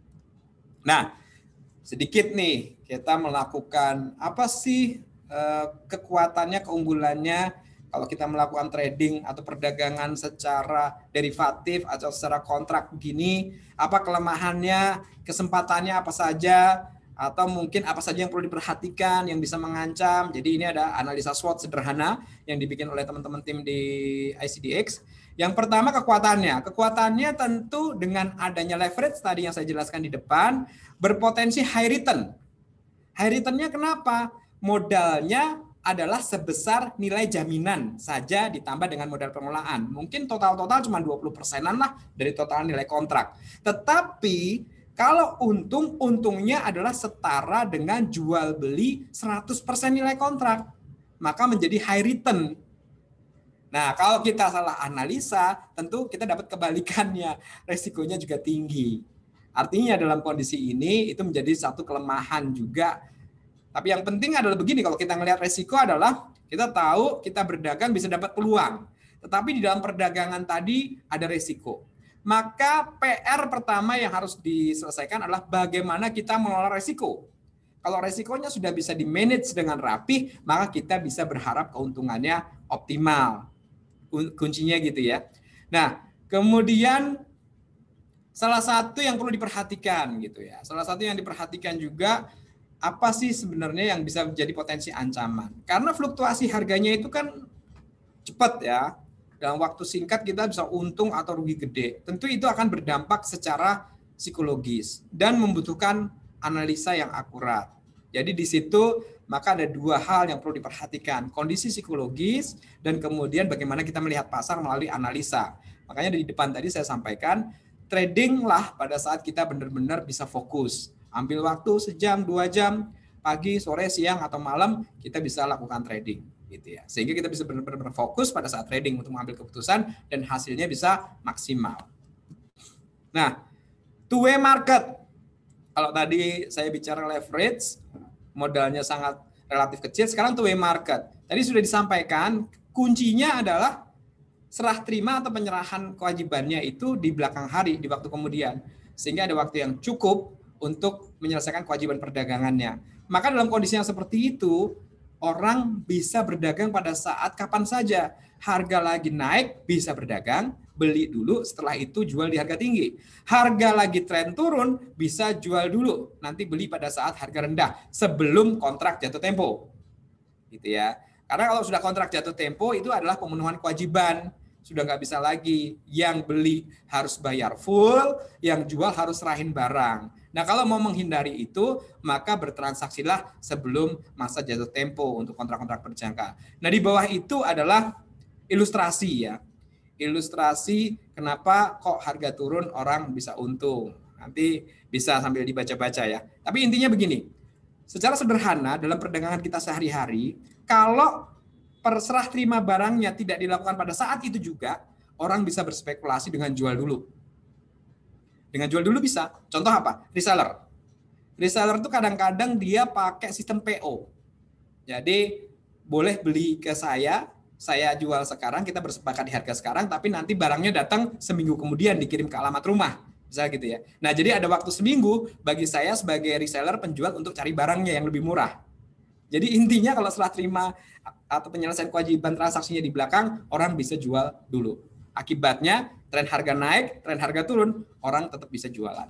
Nah, sedikit nih kita melakukan apa sih eh, kekuatannya, keunggulannya kalau kita melakukan trading atau perdagangan secara derivatif atau secara kontrak begini, apa kelemahannya, kesempatannya apa saja, atau mungkin apa saja yang perlu diperhatikan yang bisa mengancam. Jadi ini ada analisa SWOT sederhana yang dibikin oleh teman-teman tim di I C D X. Yang pertama kekuatannya. Kekuatannya tentu dengan adanya leverage tadi yang saya jelaskan di depan, berpotensi high return. High return-nya kenapa? Modalnya adalah sebesar nilai jaminan saja ditambah dengan modal pengelolaan. Mungkin total-total cuma dua puluh persenan lah dari total nilai kontrak. Tetapi kalau untung, untungnya adalah setara dengan jual beli seratus persen nilai kontrak. Maka menjadi high return. Nah, kalau kita salah analisa, tentu kita dapat kebalikannya. Resikonya juga tinggi. Artinya dalam kondisi ini itu menjadi satu kelemahan juga. Tapi yang penting adalah begini, kalau kita melihat resiko adalah kita tahu kita berdagang bisa dapat peluang. Tetapi di dalam perdagangan tadi ada resiko. Maka P R pertama yang harus diselesaikan adalah bagaimana kita mengelola resiko. Kalau resikonya sudah bisa di-manage dengan rapih, maka kita bisa berharap keuntungannya optimal. Kuncinya gitu ya. Nah, kemudian salah satu yang perlu diperhatikan gitu ya. Salah satu yang diperhatikan juga apa sih sebenarnya yang bisa menjadi potensi ancaman? Karena fluktuasi harganya itu kan cepat ya. Dalam waktu singkat kita bisa untung atau rugi gede. Tentu itu akan berdampak secara psikologis dan membutuhkan analisa yang akurat. Jadi di situ maka ada dua hal yang perlu diperhatikan. Kondisi psikologis dan kemudian bagaimana kita melihat pasar melalui analisa. Makanya di depan tadi saya sampaikan, trading lah pada saat kita benar-benar bisa fokus. Ambil waktu sejam, dua jam, pagi, sore, siang, atau malam, kita bisa lakukan trading. Gitu ya. Sehingga kita bisa benar-benar berfokus pada saat trading untuk mengambil keputusan dan hasilnya bisa maksimal. Nah, two way market. Kalau tadi saya bicara leverage, modalnya sangat relatif kecil, sekarang two way market. Tadi sudah disampaikan, kuncinya adalah serah terima atau penyerahan kewajibannya itu di belakang hari, di waktu kemudian. Sehingga ada waktu yang cukup untuk menyelesaikan kewajiban perdagangannya. Maka dalam kondisi yang seperti itu, orang bisa berdagang pada saat kapan saja. Harga lagi naik, bisa berdagang, beli dulu, setelah itu jual di harga tinggi. Harga lagi tren turun, bisa jual dulu, nanti beli pada saat harga rendah, sebelum kontrak jatuh tempo. Gitu ya. Karena kalau sudah kontrak jatuh tempo, itu adalah pemenuhan kewajiban. Sudah nggak bisa lagi, yang beli harus bayar full, yang jual harus serahin barang. Nah, kalau mau menghindari itu, maka bertransaksilah sebelum masa jatuh tempo untuk kontrak-kontrak berjangka. Nah, di bawah itu adalah ilustrasi ya. Ilustrasi kenapa kok harga turun orang bisa untung. Nanti bisa sambil dibaca-baca ya. Tapi intinya begini, secara sederhana dalam perdagangan kita sehari-hari, kalau perserah terima barangnya tidak dilakukan pada saat itu juga, orang bisa berspekulasi dengan jual dulu. Dengan jual dulu bisa. Contoh apa? Reseller. Reseller itu kadang-kadang dia pakai sistem P O. Jadi boleh beli ke saya, saya jual sekarang, kita bersepakat di harga sekarang, tapi nanti barangnya datang seminggu kemudian dikirim ke alamat rumah. Bisa gitu ya. Nah, jadi ada waktu seminggu bagi saya sebagai reseller penjual untuk cari barangnya yang lebih murah. Jadi intinya kalau setelah terima atau penyelesaian kewajiban transaksinya di belakang, orang bisa jual dulu. Akibatnya tren harga naik, tren harga turun, orang tetap bisa jualan.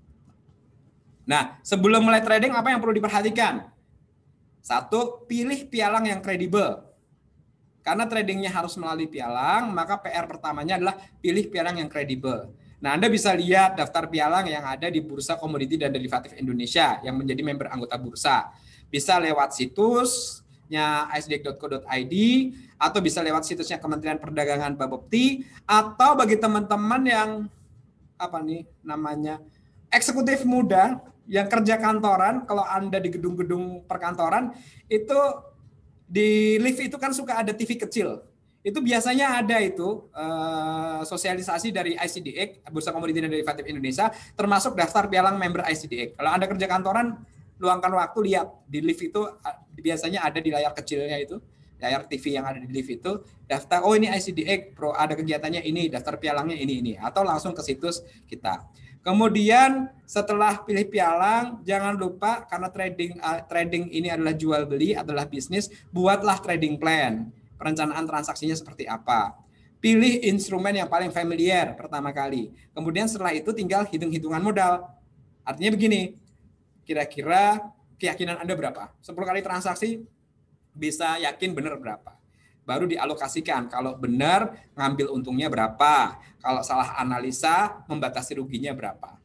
Nah, sebelum mulai trading apa yang perlu diperhatikan? Satu, pilih pialang yang kredibel. Karena tradingnya harus melalui pialang, maka P R pertamanya adalah pilih pialang yang kredibel. Nah, Anda bisa lihat daftar pialang yang ada di Bursa Komoditi dan Derivatif Indonesia yang menjadi member anggota bursa. Bisa lewat situsnya i c d x dot co dot i d atau bisa lewat situsnya Kementerian Perdagangan Bapepti, atau bagi teman-teman yang apa nih namanya eksekutif muda yang kerja kantoran, kalau Anda di gedung-gedung perkantoran itu di lift itu kan suka ada T V kecil. itu biasanya ada itu uh, sosialisasi dari I C D X, Bursa Komoditi dan Derivatif Indonesia, termasuk daftar pialang member I C D X. Kalau Anda kerja kantoran, luangkan waktu lihat di lift itu biasanya ada di layar kecilnya itu, layar T V yang ada di lift itu, daftar, oh ini I C D X, pro ada kegiatannya ini, daftar pialangnya ini ini, atau langsung ke situs kita. Kemudian setelah pilih pialang, jangan lupa karena trading uh, trading ini adalah jual beli, adalah bisnis, buatlah trading plan. Perencanaan transaksinya seperti apa. Pilih instrumen yang paling familiar pertama kali. Kemudian setelah itu tinggal hitung-hitungan modal. Artinya begini, kira-kira keyakinan Anda berapa? sepuluh kali transaksi bisa yakin benar berapa? Baru dialokasikan. Kalau benar, ngambil untungnya berapa? Kalau salah analisa, membatasi ruginya berapa?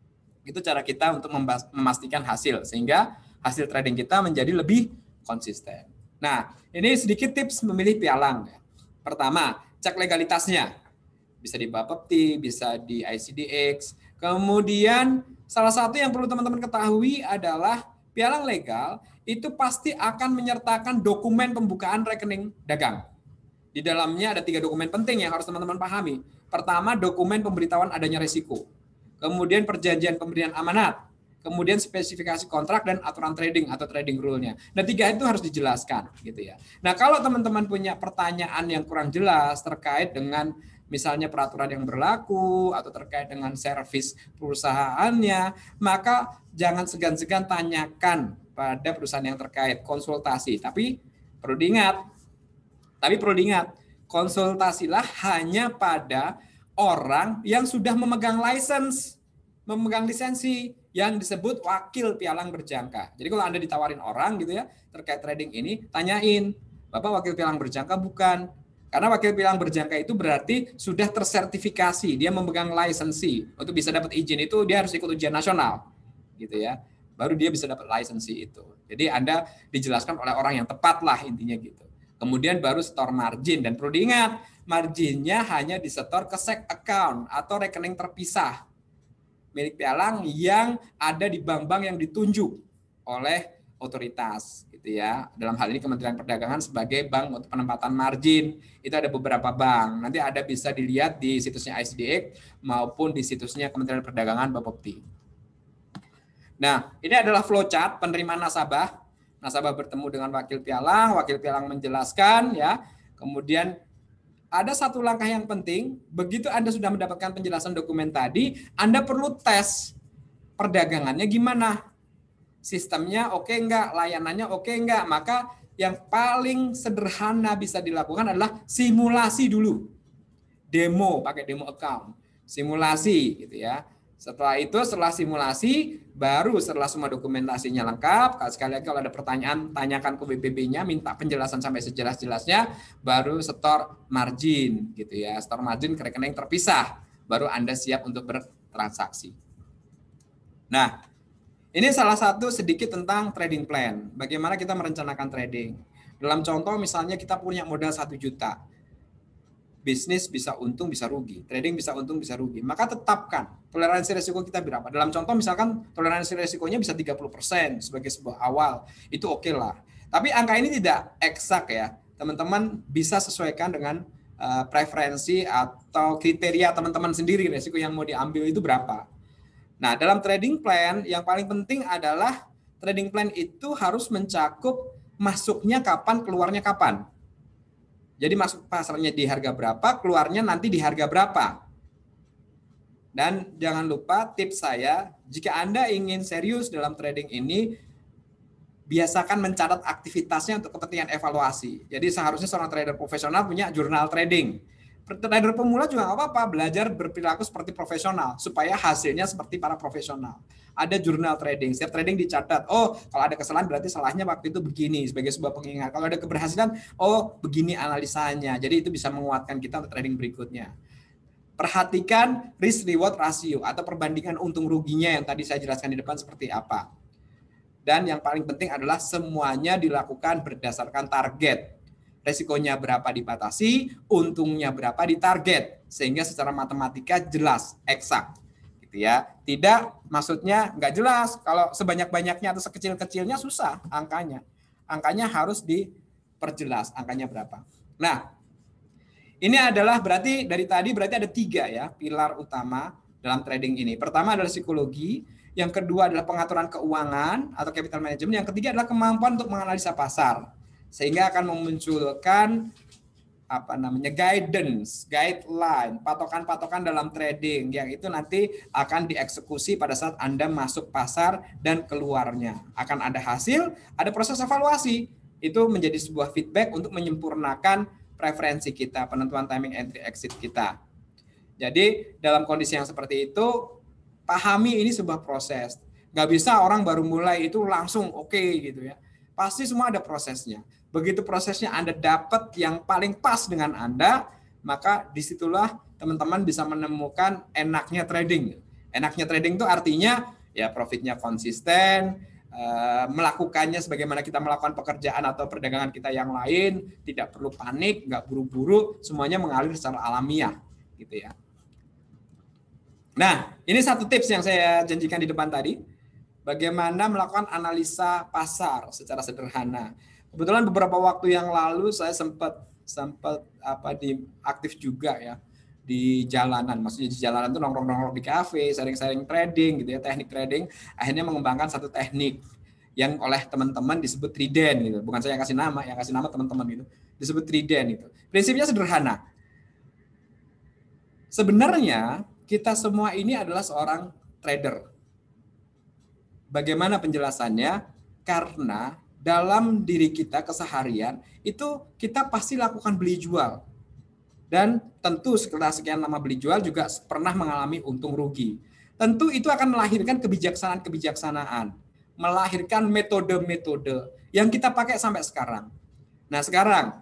Itu cara kita untuk memastikan hasil, sehingga hasil trading kita menjadi lebih konsisten. Nah, ini sedikit tips memilih pialang. Pertama, cek legalitasnya. Bisa di Bapepti, bisa di I C D X. Kemudian, salah satu yang perlu teman-teman ketahui adalah pialang legal itu pasti akan menyertakan dokumen pembukaan rekening dagang. Di dalamnya ada tiga dokumen penting yang harus teman-teman pahami. Pertama, dokumen pemberitahuan adanya risiko. Kemudian perjanjian pemberian amanat. Kemudian spesifikasi kontrak dan aturan trading atau trading rule-nya. Nah, tiga itu harus dijelaskan gitu ya. Nah, kalau teman-teman punya pertanyaan yang kurang jelas terkait dengan misalnya peraturan yang berlaku atau terkait dengan servis perusahaannya, maka jangan segan-segan tanyakan pada perusahaan yang terkait, konsultasi. Tapi perlu diingat, tapi perlu diingat, konsultasilah hanya pada orang yang sudah memegang license, memegang lisensi, yang disebut wakil pialang berjangka. Jadi kalau Anda ditawarin orang gitu ya terkait trading ini, tanyain, Bapak wakil pialang berjangka bukan? Karena wakil pialang berjangka itu berarti sudah tersertifikasi, dia memegang lisensi. Untuk bisa dapat izin itu dia harus ikut ujian nasional, gitu ya. Baru dia bisa dapat lisensi itu. Jadi Anda dijelaskan oleh orang yang tepat lah intinya gitu. Kemudian baru setor margin, dan perlu diingat marginnya hanya disetor ke sek account atau rekening terpisah milik pialang yang ada di bank-bank yang ditunjuk oleh otoritas gitu ya. Dalam hal ini Kementerian Perdagangan sebagai bank untuk penempatan margin. Itu ada beberapa bank. Nanti ada bisa dilihat di situsnya I C D X maupun di situsnya Kementerian Perdagangan Bapepti. Nah, ini adalah flowchart penerimaan nasabah. Nasabah bertemu dengan wakil pialang, wakil pialang menjelaskan ya. Kemudian ada satu langkah yang penting, begitu Anda sudah mendapatkan penjelasan dokumen tadi, Anda perlu tes perdagangannya gimana. Sistemnya oke enggak, layanannya oke enggak. Maka yang paling sederhana bisa dilakukan adalah simulasi dulu. Demo, pakai demo account. Simulasi gitu ya. Setelah itu, setelah simulasi, baru setelah semua dokumentasinya lengkap, sekali lagi kalau ada pertanyaan, tanyakan ke B P B-nya, minta penjelasan sampai sejelas-jelasnya, baru setor margin, gitu ya, setor margin ke rekening terpisah, baru Anda siap untuk bertransaksi. Nah, ini salah satu sedikit tentang trading plan, bagaimana kita merencanakan trading. Dalam contoh, misalnya kita punya modal satu juta, bisnis bisa untung, bisa rugi. Trading bisa untung, bisa rugi. Maka tetapkan toleransi risiko kita berapa. Dalam contoh misalkan toleransi risikonya bisa tiga puluh persen sebagai sebuah awal. Itu oke lah. Tapi angka ini tidak eksak ya. Teman-teman bisa sesuaikan dengan uh, preferensi atau kriteria teman-teman sendiri. Risiko yang mau diambil itu berapa. Nah, dalam trading plan yang paling penting adalah trading plan itu harus mencakup masuknya kapan, keluarnya kapan. Jadi masuk pasarnya di harga berapa, keluarnya nanti di harga berapa. Dan jangan lupa tips saya, jika Anda ingin serius dalam trading ini, biasakan mencatat aktivitasnya untuk kepentingan evaluasi. Jadi seharusnya seorang trader profesional punya jurnal trading. Trader pemula juga nggak apa-apa, belajar berperilaku seperti profesional, supaya hasilnya seperti para profesional. Ada jurnal trading, setiap trading dicatat. Oh, kalau ada kesalahan berarti salahnya waktu itu begini, sebagai sebuah pengingat. Kalau ada keberhasilan, oh begini analisanya. Jadi itu bisa menguatkan kita untuk trading berikutnya. Perhatikan risk reward ratio atau perbandingan untung ruginya yang tadi saya jelaskan di depan seperti apa. Dan yang paling penting adalah semuanya dilakukan berdasarkan target. Resikonya berapa dibatasi, untungnya berapa ditarget, sehingga secara matematika jelas, eksak, gitu ya. Tidak, maksudnya nggak jelas. Kalau sebanyak-banyaknya atau sekecil-kecilnya susah angkanya. Angkanya harus diperjelas, angkanya berapa. Nah, Ini adalah berarti dari tadi berarti ada tiga ya pilar utama dalam trading ini. Pertama adalah psikologi, yang kedua adalah pengaturan keuangan atau capital management, yang ketiga adalah kemampuan untuk menganalisa pasar sehingga akan memunculkan apa namanya guidance, guideline, patokan-patokan dalam trading yang itu nanti akan dieksekusi pada saat Anda masuk pasar dan keluarnya. Akan ada hasil, ada proses evaluasi. Itu menjadi sebuah feedback untuk menyempurnakan preferensi kita, penentuan timing entry exit kita. Jadi dalam kondisi yang seperti itu, pahami ini sebuah proses. Nggak bisa orang baru mulai itu langsung oke okay, gitu ya. Pasti semua ada prosesnya. Begitu prosesnya Anda dapat yang paling pas dengan Anda, maka disitulah teman-teman bisa menemukan enaknya trading. Enaknya trading itu artinya ya profitnya konsisten, melakukannya sebagaimana kita melakukan pekerjaan atau perdagangan kita yang lain, tidak perlu panik, nggak buru-buru, semuanya mengalir secara alamiah, gitu ya. Nah, ini satu tips yang saya janjikan di depan tadi, bagaimana melakukan analisa pasar secara sederhana. Kebetulan beberapa waktu yang lalu saya sempat sempat apa di aktif juga ya di jalanan, maksudnya di jalanan itu nongkrong-nongkrong di kafe, sharing-sharing trading gitu ya, teknik trading, akhirnya mengembangkan satu teknik yang oleh teman-teman disebut Trident gitu. Bukan saya yang kasih nama, yang kasih nama teman-teman gitu. Disebut Trident itu. Prinsipnya sederhana. Sebenarnya kita semua ini adalah seorang trader. Bagaimana penjelasannya? Karena dalam diri kita keseharian itu kita pasti lakukan beli jual. Dan tentu setelah sekian lama beli jual juga pernah mengalami untung rugi. Tentu itu akan melahirkan kebijaksanaan-kebijaksanaan, melahirkan metode-metode yang kita pakai sampai sekarang. Nah sekarang,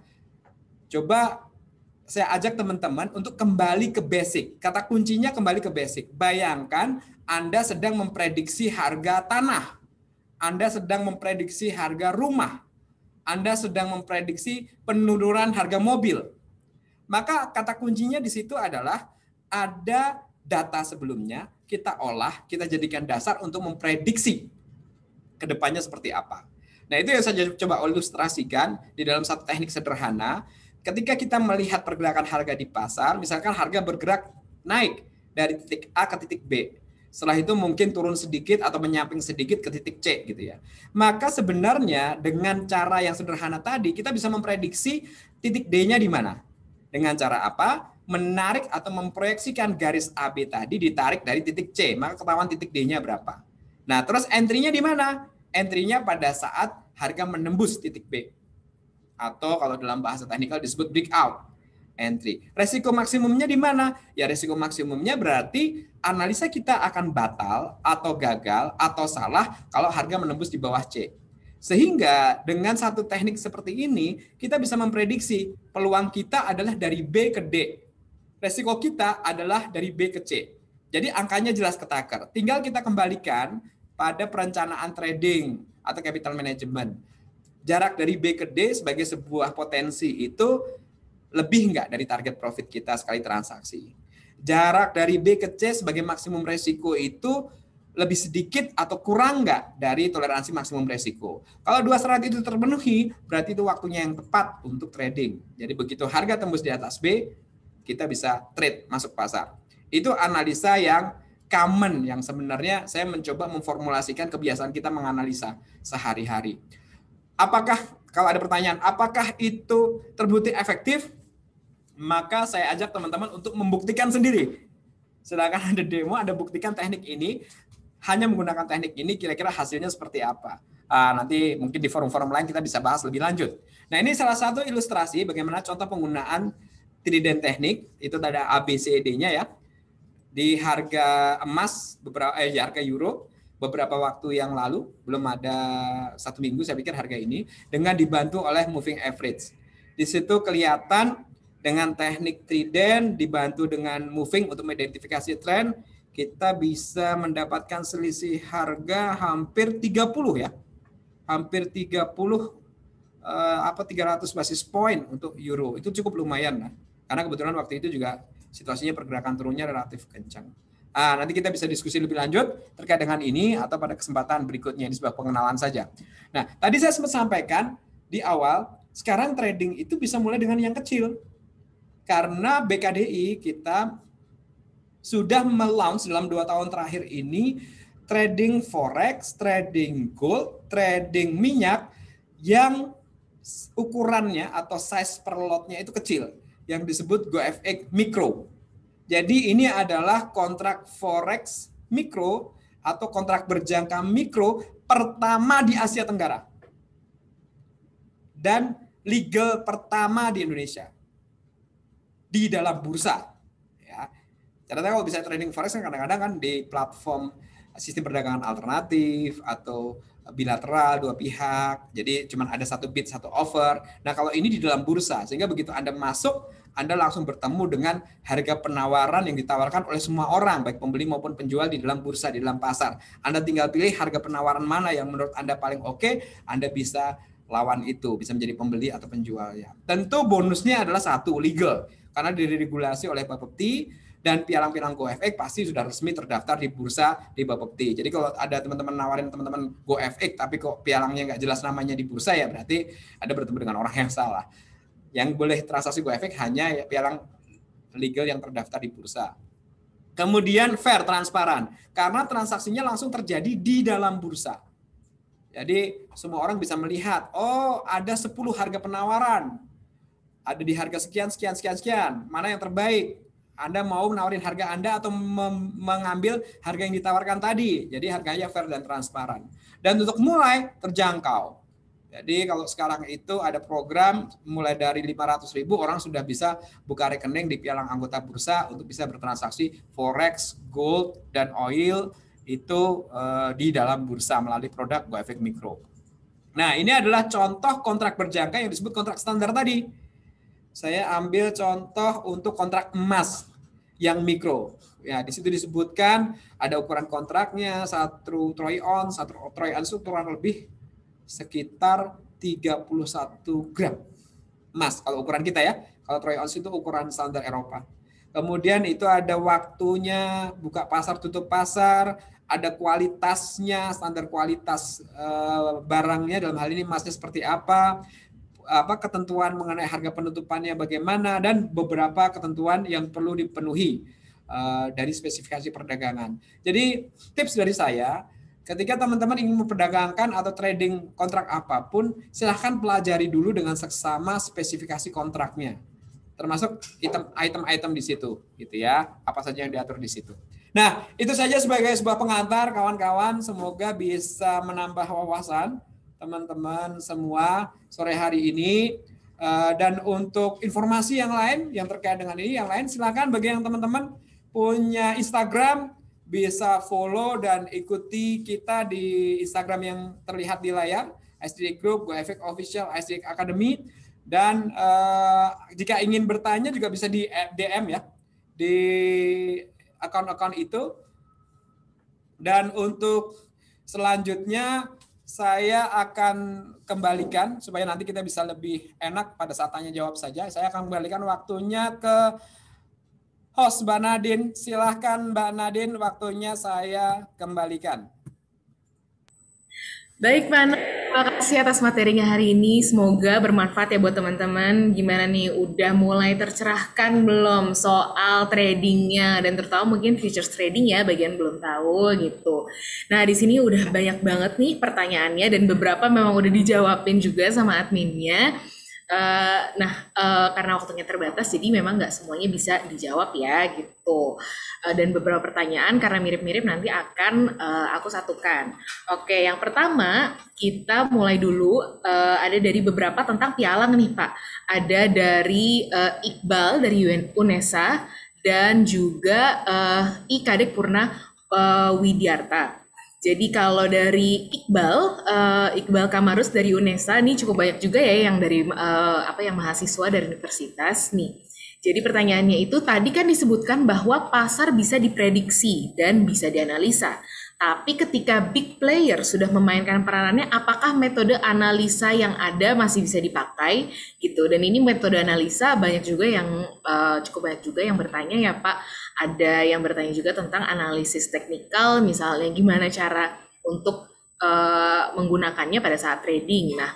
coba saya ajak teman-teman untuk kembali ke basic. Kata kuncinya kembali ke basic. Bayangkan Anda sedang memprediksi harga tanah. Anda sedang memprediksi harga rumah. Anda sedang memprediksi penurunan harga mobil. Maka kata kuncinya di situ adalah ada data sebelumnya, kita olah, kita jadikan dasar untuk memprediksi ke depannya seperti apa. Nah itu yang saya coba ilustrasikan di dalam satu teknik sederhana. Ketika kita melihat pergerakan harga di pasar, misalkan harga bergerak naik dari titik A ke titik B. Setelah itu mungkin turun sedikit atau menyamping sedikit ke titik C gitu ya. Maka sebenarnya dengan cara yang sederhana tadi, kita bisa memprediksi titik D-nya di mana. Dengan cara apa? Menarik atau memproyeksikan garis A B tadi ditarik dari titik C, maka ketahuan titik D-nya berapa. Nah, terus entry-nya di mana? Entry-nya pada saat harga menembus titik B. Atau kalau dalam bahasa teknikal disebut breakout entry. Resiko maksimumnya di mana? Ya resiko maksimumnya berarti analisa kita akan batal atau gagal atau salah kalau harga menembus di bawah C. Sehingga dengan satu teknik seperti ini, kita bisa memprediksi peluang kita adalah dari B ke D. Resiko kita adalah dari B ke C. Jadi angkanya jelas ketakar. Tinggal kita kembalikan pada perencanaan trading atau capital management. Jarak dari B ke D sebagai sebuah potensi itu lebih enggak dari target profit kita sekali transaksi. Jarak dari B ke C sebagai maksimum resiko itu lebih sedikit atau kurang enggak dari toleransi maksimum resiko. Kalau dua syarat itu terpenuhi, berarti itu waktunya yang tepat untuk trading. Jadi begitu harga tembus di atas B, kita bisa trade masuk pasar. Itu analisa yang common, yang sebenarnya saya mencoba memformulasikan kebiasaan kita menganalisa sehari-hari. Apakah, kalau ada pertanyaan, apakah itu terbukti efektif? Maka saya ajak teman-teman untuk membuktikan sendiri. Sedangkan ada demo, ada buktikan teknik ini, hanya menggunakan teknik ini kira-kira hasilnya seperti apa. Uh, nanti mungkin di forum-forum lain kita bisa bahas lebih lanjut. Nah ini salah satu ilustrasi bagaimana contoh penggunaan Trident teknik, itu ada A B C D-nya ya. Di harga emas, beberapa eh, harga euro, beberapa waktu yang lalu, belum ada satu minggu saya pikir harga ini, dengan dibantu oleh moving average. Di situ kelihatan dengan teknik Trident dibantu dengan moving untuk mengidentifikasi tren, kita bisa mendapatkan selisih harga hampir tiga puluh ya. Hampir tiga puluh eh, apa tiga ratus basis point untuk euro. Itu cukup lumayan lah. Karena kebetulan waktu itu juga situasinya pergerakan turunnya relatif kencang. Ah, nanti kita bisa diskusi lebih lanjut terkait dengan ini atau pada kesempatan berikutnya, ini sebuah pengenalan saja. Nah, tadi saya sempat sampaikan di awal, sekarang trading itu bisa mulai dengan yang kecil. Karena B K D I kita sudah melaunch dalam dua tahun terakhir ini trading forex, trading gold, trading minyak yang ukurannya atau size per lotnya itu kecil, yang disebut GoFX Micro. Jadi ini adalah kontrak forex mikro atau kontrak berjangka mikro pertama di Asia Tenggara dan legal pertama di Indonesia di dalam bursa. Ya. Caranya kalau bisa trading forex kan kadang-kadang kan di platform sistem perdagangan alternatif atau bilateral dua pihak. Jadi cuma ada satu bid satu offer. Nah kalau ini di dalam bursa, sehingga begitu Anda masuk, Anda langsung bertemu dengan harga penawaran yang ditawarkan oleh semua orang, baik pembeli maupun penjual di dalam bursa, di dalam pasar. Anda tinggal pilih harga penawaran mana yang menurut Anda paling oke, Anda bisa lawan itu, bisa menjadi pembeli atau penjual. Ya. Tentu bonusnya adalah satu, legal. Karena diregulasi oleh Bapepti dan pialang-pialang GoFX pasti sudah resmi terdaftar di bursa di Bapepti. Jadi kalau ada teman-teman nawarin teman-teman GoFX tapi kok pialangnya nggak jelas namanya di bursa, ya berarti Anda bertemu dengan orang yang salah. Yang boleh transaksi GoFX hanya pialang legal yang terdaftar di bursa. Kemudian fair, transparan. Karena transaksinya langsung terjadi di dalam bursa. Jadi semua orang bisa melihat, oh ada sepuluh harga penawaran. Ada di harga sekian, sekian, sekian, sekian. Mana yang terbaik? Anda mau menawarin harga Anda atau mengambil harga yang ditawarkan tadi. Jadi harganya fair dan transparan. Dan untuk mulai terjangkau. Jadi kalau sekarang itu ada program mulai dari lima ratus ribu orang sudah bisa buka rekening di pialang anggota bursa untuk bisa bertransaksi forex, gold, dan oil itu uh, di dalam bursa melalui produk GoFX Micro. Nah ini adalah contoh kontrak berjangka yang disebut kontrak standar tadi. Saya ambil contoh untuk kontrak emas yang mikro. Ya, di situ disebutkan ada ukuran kontraknya, satu troy ounce, satu troy ounce itu kurang lebih sekitar tiga puluh satu gram emas kalau ukuran kita ya. Kalau troy ounce itu ukuran standar Eropa. Kemudian itu ada waktunya, buka pasar, tutup pasar, ada kualitasnya, standar kualitas eh, barangnya, dalam hal ini emasnya seperti apa, apa ketentuan mengenai harga penutupannya bagaimana, dan beberapa ketentuan yang perlu dipenuhi uh, dari spesifikasi perdagangan. Jadi tips dari saya, ketika teman-teman ingin memperdagangkan atau trading kontrak apapun, silahkan pelajari dulu dengan seksama spesifikasi kontraknya, termasuk item-item di situ, gitu ya, apa saja yang diatur di situ. Nah, itu saja sebagai sebuah pengantar, kawan-kawan. Semoga bisa menambah wawasan teman-teman semua sore hari ini. Dan untuk informasi yang lain yang terkait dengan ini, yang lain silakan bagi yang teman-teman punya Instagram bisa follow dan ikuti kita di Instagram yang terlihat di layar, S D D Group, GoFX Official, S D D Academy. Dan uh, jika ingin bertanya juga bisa di D M ya, di akun-akun itu. Dan untuk selanjutnya saya akan kembalikan supaya nanti kita bisa lebih enak pada saat tanya jawab saja. Saya akan kembalikan waktunya ke host Mbak Nadine. Silahkan Mbak Nadine, waktunya saya kembalikan. Baik Pak, terima kasih atas materinya hari ini. Semoga bermanfaat ya buat teman-teman. Gimana nih, udah mulai tercerahkan belum soal tradingnya, dan terutama mungkin futures trading ya, bagian belum tahu gitu. Nah di sini udah banyak banget nih pertanyaannya, dan beberapa memang udah dijawabin juga sama adminnya. Uh, nah uh, karena waktunya terbatas, jadi memang nggak semuanya bisa dijawab ya gitu. Uh, dan beberapa pertanyaan karena mirip-mirip nanti akan uh, aku satukan. Oke, yang pertama kita mulai dulu. Uh, ada dari beberapa tentang pialang nih Pak. Ada dari uh, Iqbal dari UNESA dan juga uh, I Kadek Purna uh, Widyarta. Jadi kalau dari Iqbal, uh, Iqbal Kamarus dari UNESA, ini cukup banyak juga ya yang dari uh, apa yang mahasiswa dari universitas nih. Jadi pertanyaannya itu tadi kan disebutkan bahwa pasar bisa diprediksi dan bisa dianalisa. Tapi ketika big player sudah memainkan peranannya, apakah metode analisa yang ada masih bisa dipakai gitu? Dan ini metode analisa banyak juga yang uh, cukup banyak juga yang bertanya ya Pak. Ada yang bertanya juga tentang analisis teknikal, misalnya gimana cara untuk uh, menggunakannya pada saat trading. Nah,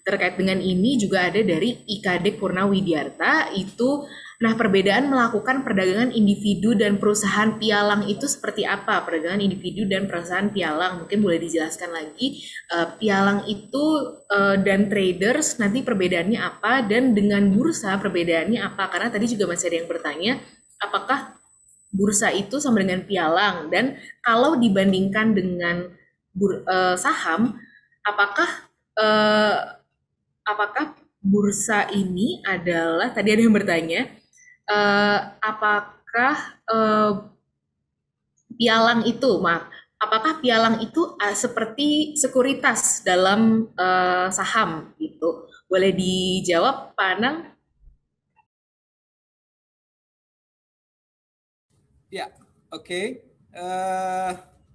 terkait dengan ini juga ada dari I K D Purnawidiarta itu. Nah, perbedaan melakukan perdagangan individu dan perusahaan pialang itu seperti apa? Perdagangan individu dan perusahaan pialang, mungkin boleh dijelaskan lagi. Uh, pialang itu uh, dan traders nanti perbedaannya apa, dan dengan bursa perbedaannya apa? Karena tadi juga masih ada yang bertanya, apakah bursa itu sama dengan pialang? Dan kalau dibandingkan dengan bur, uh, saham, apakah uh, apakah bursa ini adalah, tadi ada yang bertanya, Uh, apakah uh, pialang itu, maaf, apakah pialang itu uh, seperti sekuritas dalam uh, saham gitu? Boleh dijawab, Pak Anang? Ya, oke. Okay. Uh,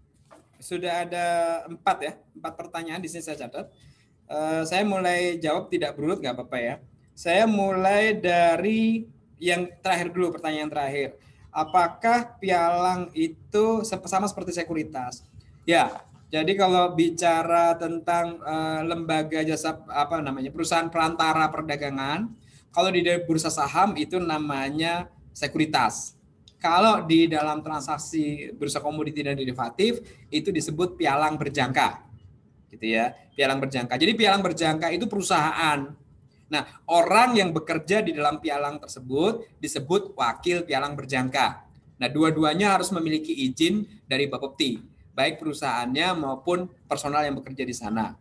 sudah ada empat ya, empat pertanyaan di sini saya catat. Uh, saya mulai jawab tidak berurut, nggak apa-apa ya. Saya mulai dari yang terakhir dulu, pertanyaan terakhir. Apakah pialang itu sama seperti sekuritas? Ya, jadi kalau bicara tentang uh, lembaga jasa apa namanya perusahaan perantara perdagangan, kalau di bursa saham itu namanya sekuritas. Kalau di dalam transaksi bursa komoditi dan derivatif itu disebut pialang berjangka, gitu ya, pialang berjangka. Jadi pialang berjangka itu perusahaan. Nah, orang yang bekerja di dalam pialang tersebut disebut wakil pialang berjangka. Nah, dua-duanya harus memiliki izin dari Bapepti, baik perusahaannya maupun personal yang bekerja di sana.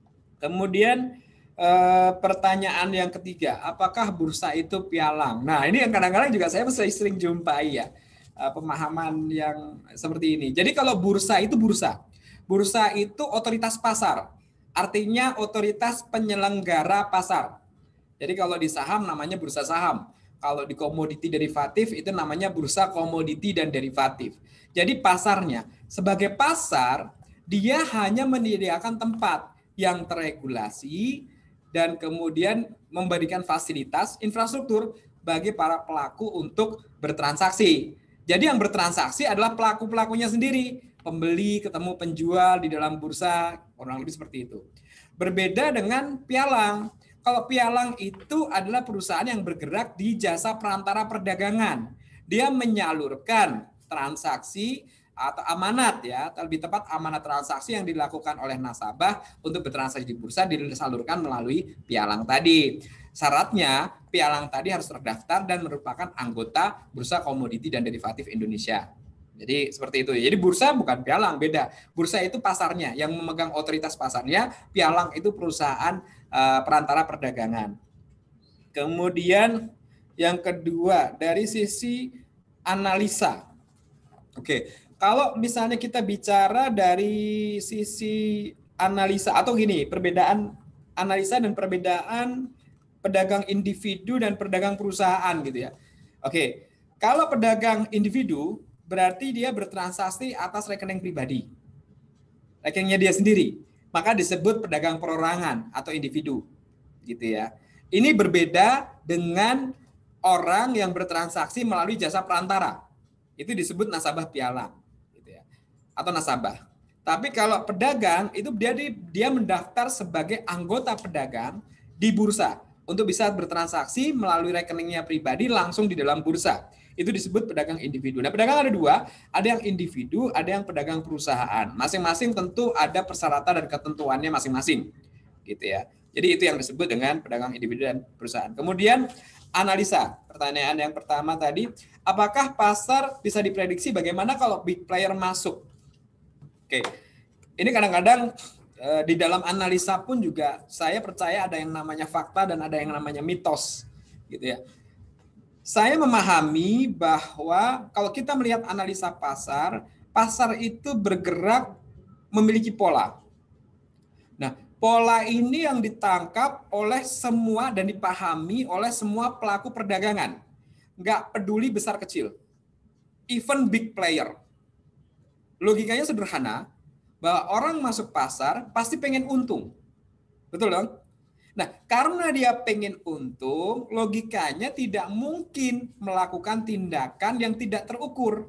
Kemudian eh, pertanyaan yang ketiga, apakah bursa itu pialang? Nah, ini yang kadang-kadang juga saya sering jumpai ya, eh, pemahaman yang seperti ini. Jadi kalau bursa itu bursa. Bursa itu otoritas pasar. Artinya otoritas penyelenggara pasar. Jadi kalau di saham namanya bursa saham. Kalau di komoditi derivatif itu namanya bursa komoditi dan derivatif. Jadi pasarnya sebagai pasar dia hanya menyediakan tempat yang terregulasi dan kemudian memberikan fasilitas infrastruktur bagi para pelaku untuk bertransaksi. Jadi yang bertransaksi adalah pelaku-pelakunya sendiri. Pembeli ketemu penjual di dalam bursa, kurang lebih seperti itu. Berbeda dengan pialang. Kalau pialang itu adalah perusahaan yang bergerak di jasa perantara perdagangan. Dia menyalurkan transaksi atau amanat ya, lebih tepat amanat transaksi yang dilakukan oleh nasabah untuk bertransaksi di bursa disalurkan melalui pialang tadi. Syaratnya pialang tadi harus terdaftar dan merupakan anggota Bursa Komoditi dan Derivatif Indonesia. Jadi seperti itu. Jadi bursa bukan pialang, beda. Bursa itu pasarnya, yang memegang otoritas pasarnya. Pialang itu perusahaan uh, perantara perdagangan. Kemudian yang kedua dari sisi analisa. Oke, kalau misalnya kita bicara dari sisi analisa atau gini, perbedaan analisa dan perbedaan pedagang individu dan pedagang perusahaan gitu ya. Oke, kalau pedagang individu berarti dia bertransaksi atas rekening pribadi. Rekeningnya dia sendiri. Maka disebut pedagang perorangan atau individu. Gitu ya. Ini berbeda dengan orang yang bertransaksi melalui jasa perantara. Itu disebut nasabah pialang. Gitu ya. Atau nasabah. Tapi kalau pedagang, itu dia, dia mendaftar sebagai anggota pedagang di bursa. Untuk bisa bertransaksi melalui rekeningnya pribadi langsung di dalam bursa. Itu disebut pedagang individu. Nah, pedagang ada dua, ada yang individu, ada yang pedagang perusahaan. Masing-masing tentu ada persyaratan dan ketentuannya masing-masing, gitu ya. Jadi itu yang disebut dengan pedagang individu dan perusahaan. Kemudian analisa. Pertanyaan yang pertama tadi, apakah pasar bisa diprediksi bagaimana kalau big player masuk? Oke, ini kadang-kadang eh, di dalam analisa pun juga saya percaya ada yang namanya fakta dan ada yang namanya mitos, gitu ya. Saya memahami bahwa kalau kita melihat analisa pasar, pasar itu bergerak memiliki pola. Nah, pola ini yang ditangkap oleh semua dan dipahami oleh semua pelaku perdagangan. Nggak peduli besar kecil. Even big player. Logikanya sederhana, bahwa orang masuk pasar pasti pengen untung. Betul dong? Nah, karena dia pengen untung, logikanya tidak mungkin melakukan tindakan yang tidak terukur.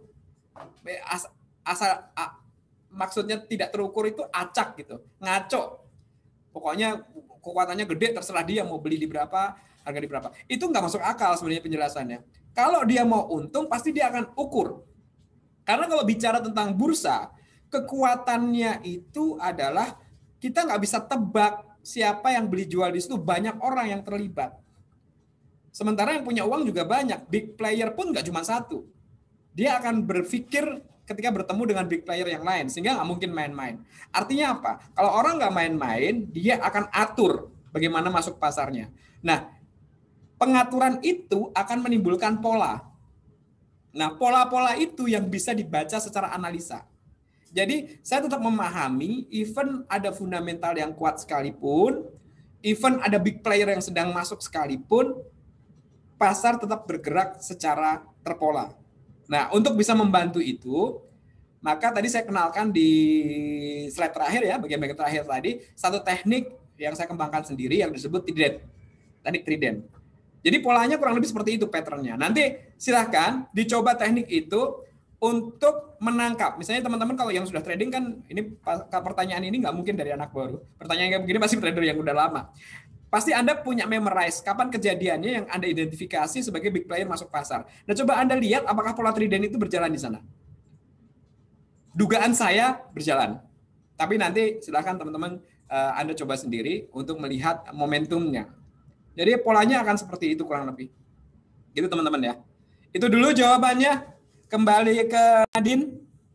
Asal, asal a, maksudnya tidak terukur itu acak gitu, ngaco. Pokoknya kekuatannya gede, terserah dia mau beli di berapa, harga di berapa. Itu nggak masuk akal sebenarnya penjelasannya. Kalau dia mau untung, pasti dia akan ukur. Karena kalau bicara tentang bursa, kekuatannya itu adalah kita nggak bisa tebak siapa yang beli jual di situ, banyak orang yang terlibat. Sementara yang punya uang juga banyak, big player pun nggak cuma satu. Dia akan berpikir ketika bertemu dengan big player yang lain, sehingga nggak mungkin main-main. Artinya apa? Kalau orang nggak main-main, dia akan atur bagaimana masuk pasarnya. Nah, pengaturan itu akan menimbulkan pola. Nah, pola-pola itu yang bisa dibaca secara analisa. Jadi, saya tetap memahami, even ada fundamental yang kuat sekalipun, even ada big player yang sedang masuk sekalipun, pasar tetap bergerak secara terpola. Nah, untuk bisa membantu itu, maka tadi saya kenalkan di slide terakhir ya, bagian-bagian terakhir tadi, satu teknik yang saya kembangkan sendiri yang disebut trident. Teknik trident. Jadi polanya kurang lebih seperti itu patternnya. Nanti silahkan dicoba teknik itu untuk menangkap. Misalnya teman-teman kalau yang sudah trading kan, ini pertanyaan ini nggak mungkin dari anak baru. Pertanyaan kayak begini pasti trader yang udah lama. Pasti Anda punya memorize kapan kejadiannya yang Anda identifikasi sebagai big player masuk pasar. Nah, coba Anda lihat apakah pola trident itu berjalan di sana. Dugaan saya berjalan. Tapi nanti silakan teman-teman Anda coba sendiri untuk melihat momentumnya. Jadi polanya akan seperti itu kurang lebih. Gitu teman-teman ya. Itu dulu jawabannya. Kembali ke Nadine.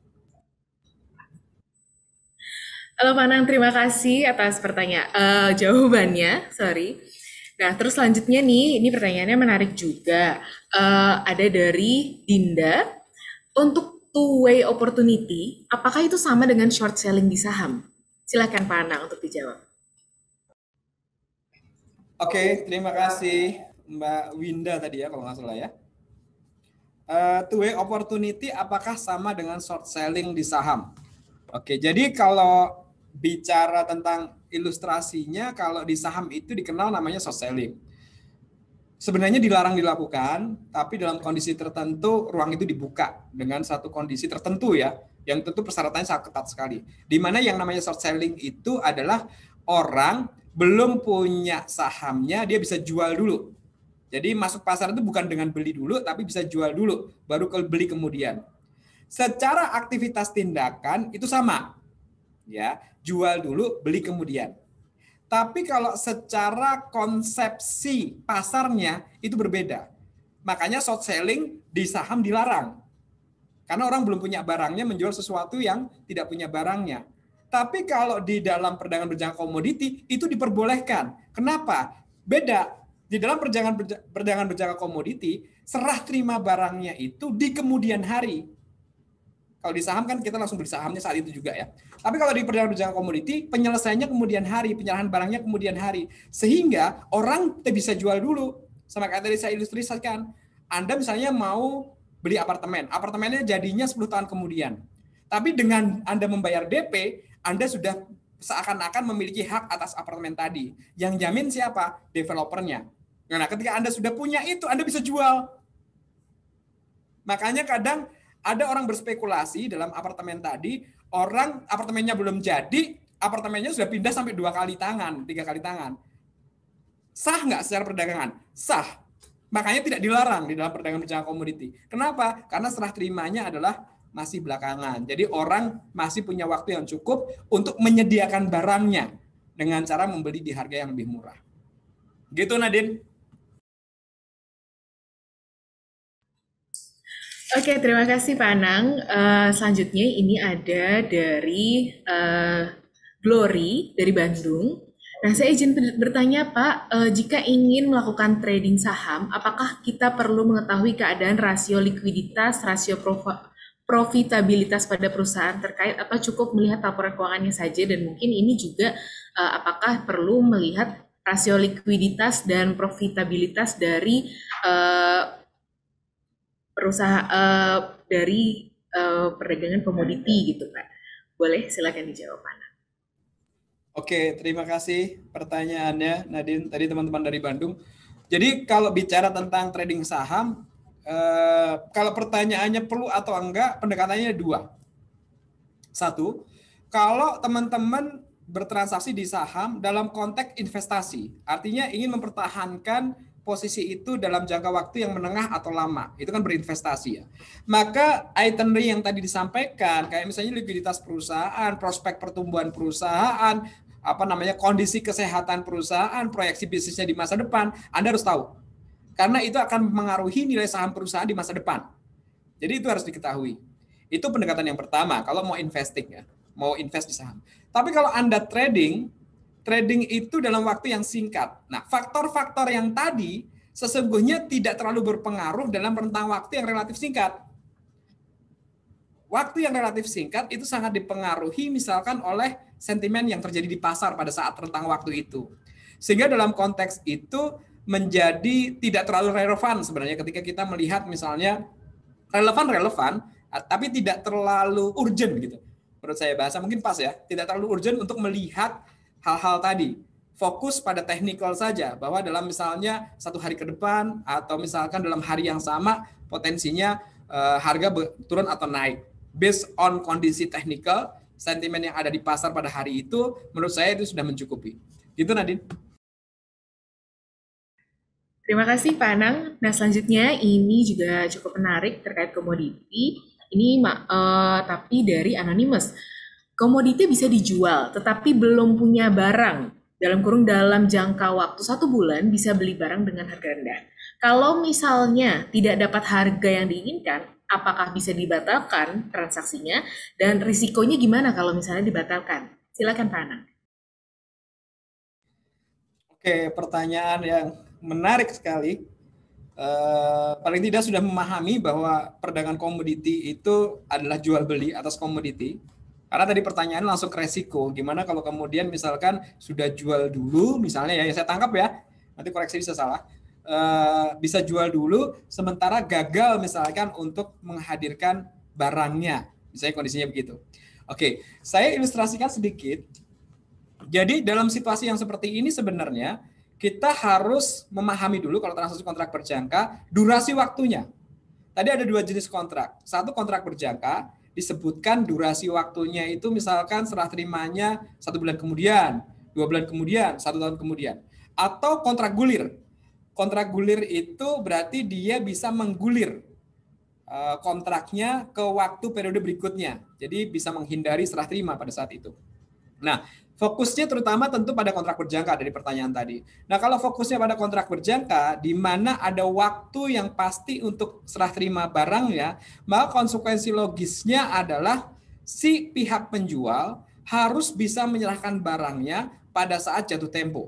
Halo Panang, terima kasih atas pertanyaan uh, jawabannya. Sorry. Nah, terus selanjutnya nih, ini pertanyaannya menarik juga. Uh, ada dari Dinda. Untuk two-way opportunity, apakah itu sama dengan short selling di saham? Silakan Panang untuk dijawab. Oke, terima kasih Mbak Winda tadi ya, kalau nggak salah ya. Uh, two-way opportunity apakah sama dengan short selling di saham? Oke, jadi kalau bicara tentang ilustrasinya, kalau di saham itu dikenal namanya short selling. Sebenarnya dilarang dilakukan, tapi dalam kondisi tertentu ruang itu dibuka dengan satu kondisi tertentu ya, yang tentu persyaratannya sangat ketat sekali. Di mana yang namanya short selling itu adalah orang belum punya sahamnya, dia bisa jual dulu. Jadi masuk pasar itu bukan dengan beli dulu, tapi bisa jual dulu, baru beli kemudian. Secara aktivitas tindakan itu sama, ya, jual dulu, beli kemudian. Tapi kalau secara konsepsi pasarnya itu berbeda. Makanya short selling di saham dilarang. Karena orang belum punya barangnya menjual sesuatu yang tidak punya barangnya. Tapi kalau di dalam perdagangan berjangka komoditi itu diperbolehkan. Kenapa? Beda. Di dalam perdagangan perdagangan berjangka komoditi, serah terima barangnya itu di kemudian hari. Kalau di saham kan kita langsung beli sahamnya saat itu juga ya. Tapi kalau di perdagangan berjangka komoditi, penyelesaiannya kemudian hari, penyerahan barangnya kemudian hari. Sehingga orang bisa jual dulu. Sama kayak tadi saya ilustrasikan. Anda misalnya mau beli apartemen. Apartemennya jadinya sepuluh tahun kemudian. Tapi dengan Anda membayar D P, Anda sudah seakan-akan memiliki hak atas apartemen tadi. Yang jamin siapa? Developernya. Nah, ketika Anda sudah punya itu, Anda bisa jual. Makanya kadang ada orang berspekulasi dalam apartemen tadi, orang apartemennya belum jadi, apartemennya sudah pindah sampai dua kali tangan, tiga kali tangan. Sah nggak secara perdagangan? Sah. Makanya tidak dilarang di dalam perdagangan berjangka komoditi. Kenapa? Karena serah terimanya adalah masih belakangan. Jadi orang masih punya waktu yang cukup untuk menyediakan barangnya dengan cara membeli di harga yang lebih murah. Gitu Nadine. Oke, terima kasih Pak Anang. Uh, selanjutnya ini ada dari uh, Glory dari Bandung. Nah, saya izin bertanya Pak, uh, jika ingin melakukan trading saham, apakah kita perlu mengetahui keadaan rasio likuiditas, rasio profitabilitas pada perusahaan terkait, atau cukup melihat laporan keuangannya saja? Dan mungkin ini juga uh, apakah perlu melihat rasio likuiditas dan profitabilitas dari uh, perusahaan uh, dari uh, perdagangan komoditi gitu Pak. Boleh silakan dijawab Pak. Oke, terima kasih pertanyaannya Nadine, tadi teman-teman dari Bandung. Jadi kalau bicara tentang trading saham, eh, kalau pertanyaannya perlu atau enggak, pendekatannya dua. Satu, kalau teman-teman bertransaksi di saham dalam konteks investasi. Artinya ingin mempertahankan posisi itu dalam jangka waktu yang menengah atau lama. Itu kan berinvestasi ya. Maka itinerary yang tadi disampaikan, kayak misalnya likuiditas perusahaan, prospek pertumbuhan perusahaan, apa namanya, kondisi kesehatan perusahaan, proyeksi bisnisnya di masa depan, Anda harus tahu. Karena itu akan mengaruhi nilai saham perusahaan di masa depan. Jadi itu harus diketahui. Itu pendekatan yang pertama kalau mau investing ya, mau invest di saham. Tapi kalau Anda trading, trading itu dalam waktu yang singkat. Nah, faktor-faktor yang tadi sesungguhnya tidak terlalu berpengaruh dalam rentang waktu yang relatif singkat. Waktu yang relatif singkat itu sangat dipengaruhi misalkan oleh sentimen yang terjadi di pasar pada saat rentang waktu itu. Sehingga dalam konteks itu menjadi tidak terlalu relevan sebenarnya ketika kita melihat misalnya relevan-relevan tapi tidak terlalu urgent gitu. Menurut saya bahasa mungkin pas ya, tidak terlalu urgent untuk melihat hal-hal tadi. Fokus pada technical saja, bahwa dalam misalnya satu hari ke depan atau misalkan dalam hari yang sama potensinya eh, harga turun atau naik. Based on kondisi technical, sentimen yang ada di pasar pada hari itu, menurut saya itu sudah mencukupi. Gitu Nadine. Terima kasih Pak Anang. Nah selanjutnya ini juga cukup menarik terkait komoditi. Ini uh, tapi dari Anonymous. Komoditi bisa dijual, tetapi belum punya barang. Dalam kurung dalam jangka waktu satu bulan bisa beli barang dengan harga rendah. Kalau misalnya tidak dapat harga yang diinginkan, apakah bisa dibatalkan transaksinya? Dan risikonya gimana kalau misalnya dibatalkan? Silakan Pak Anang. Oke, pertanyaan yang menarik sekali. Uh, paling tidak sudah memahami bahwa perdagangan komoditi itu adalah jual beli atas komoditi. Karena tadi pertanyaan langsung ke resiko. Gimana kalau kemudian misalkan sudah jual dulu, misalnya ya, saya tangkap ya, nanti koreksi bisa salah. Uh, bisa jual dulu, sementara gagal misalkan untuk menghadirkan barangnya. Misalnya kondisinya begitu. Oke, saya ilustrasikan sedikit. Jadi dalam situasi yang seperti ini sebenarnya kita harus memahami dulu kalau transaksi kontrak berjangka, durasi waktunya. Tadi ada dua jenis kontrak. Satu kontrak berjangka, disebutkan durasi waktunya itu misalkan serah terimanya satu bulan kemudian, dua bulan kemudian, satu tahun kemudian. Atau kontrak gulir. Kontrak gulir itu berarti dia bisa menggulir kontraknya ke waktu periode berikutnya. Jadi bisa menghindari serah terima pada saat itu. Nah, fokusnya terutama tentu pada kontrak berjangka dari pertanyaan tadi. Nah, kalau fokusnya pada kontrak berjangka, di mana ada waktu yang pasti untuk serah terima barangnya, maka konsekuensi logisnya adalah si pihak penjual harus bisa menyerahkan barangnya pada saat jatuh tempo.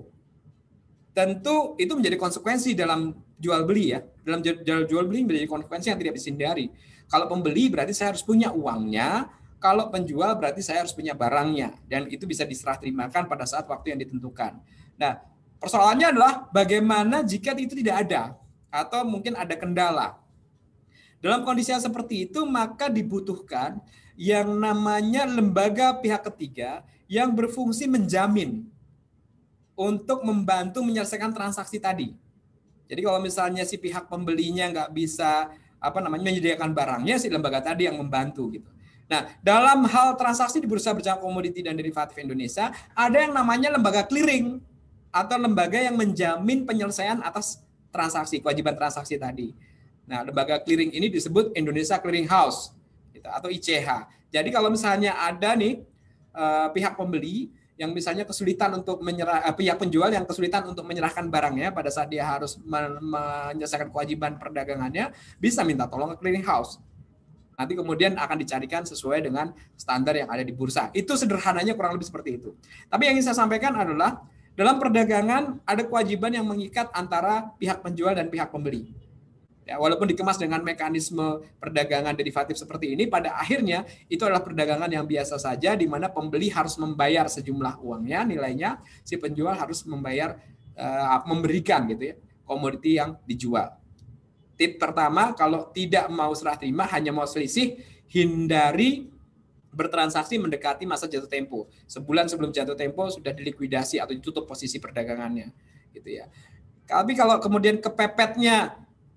Tentu itu menjadi konsekuensi dalam jual beli ya. Dalam jual beli menjadi konsekuensi yang tidak bisa dihindari. Kalau pembeli berarti saya harus punya uangnya. Kalau penjual berarti saya harus punya barangnya dan itu bisa diserah terimakan pada saat waktu yang ditentukan. Nah, persoalannya adalah bagaimana jika itu tidak ada atau mungkin ada kendala. Dalam kondisi yang seperti itu maka dibutuhkan yang namanya lembaga pihak ketiga yang berfungsi menjamin untuk membantu menyelesaikan transaksi tadi. Jadi kalau misalnya si pihak pembelinya nggak bisa apa namanya menyediakan barangnya, si lembaga tadi yang membantu gitu. Nah, dalam hal transaksi di Bursa Berjangka Komoditi dan Derivatif Indonesia, ada yang namanya lembaga clearing atau lembaga yang menjamin penyelesaian atas transaksi, kewajiban transaksi tadi. Nah, lembaga clearing ini disebut Indonesia Clearing House gitu, atau I C H. Jadi kalau misalnya ada nih eh, pihak pembeli yang misalnya kesulitan untuk menyerah, eh, pihak penjual yang kesulitan untuk menyerahkan barangnya pada saat dia harus men- menyelesaikan kewajiban perdagangannya, bisa minta tolong ke clearing house. Nanti kemudian akan dicarikan sesuai dengan standar yang ada di bursa. Itu sederhananya kurang lebih seperti itu. Tapi yang ingin saya sampaikan adalah dalam perdagangan ada kewajiban yang mengikat antara pihak penjual dan pihak pembeli. Ya, walaupun dikemas dengan mekanisme perdagangan derivatif seperti ini, pada akhirnya itu adalah perdagangan yang biasa saja di mana pembeli harus membayar sejumlah uangnya, nilainya, si penjual harus membayar uh, memberikan gitu ya, komoditi yang dijual. Tip pertama, kalau tidak mau serah terima, hanya mau selisih, hindari bertransaksi mendekati masa jatuh tempo. Sebulan sebelum jatuh tempo sudah dilikuidasi atau ditutup posisi perdagangannya, gitu ya. Tapi kalau kemudian kepepetnya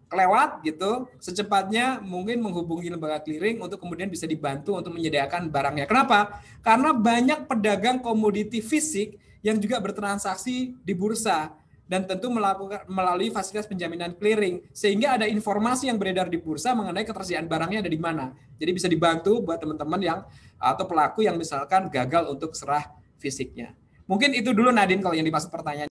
kelewat gitu, secepatnya mungkin menghubungi lembaga clearing untuk kemudian bisa dibantu untuk menyediakan barangnya. Kenapa? Karena banyak pedagang komoditi fisik yang juga bertransaksi di bursa dan tentu melakukan melalui fasilitas penjaminan clearing, sehingga ada informasi yang beredar di bursa mengenai ketersediaan barangnya ada di mana. Jadi bisa dibantu buat teman-teman yang atau pelaku yang misalkan gagal untuk serah fisiknya. Mungkin itu dulu Nadine kalau yang dimaksud pertanyaan.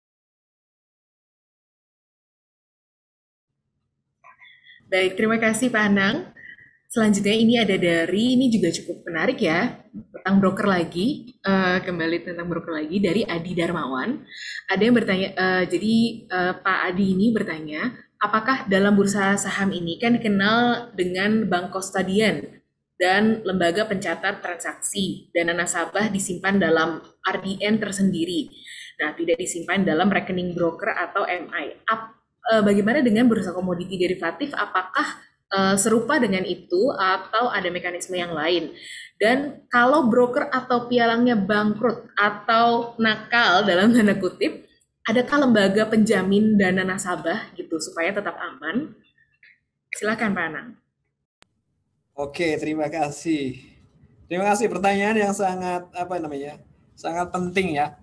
Baik, terima kasih Pak Anang. Selanjutnya ini ada dari, ini juga cukup menarik ya, tentang broker lagi, uh, kembali tentang broker lagi, dari Adi Darmawan. Ada yang bertanya, uh, jadi uh, Pak Adi ini bertanya, apakah dalam bursa saham ini kan dikenal dengan bank kustodian dan lembaga pencatat transaksi, dana nasabah disimpan dalam R D N tersendiri. Nah, tidak disimpan dalam rekening broker atau M I. Ap, uh, bagaimana dengan bursa komoditi derivatif? Apakah Uh, serupa dengan itu atau ada mekanisme yang lain? Dan kalau broker atau pialangnya bangkrut atau nakal dalam tanda kutip, adakah lembaga penjamin dana nasabah gitu supaya tetap aman? Silakan Pak Anang. Oke, terima kasih. Terima kasih, pertanyaan yang sangat apa namanya? Sangat penting ya.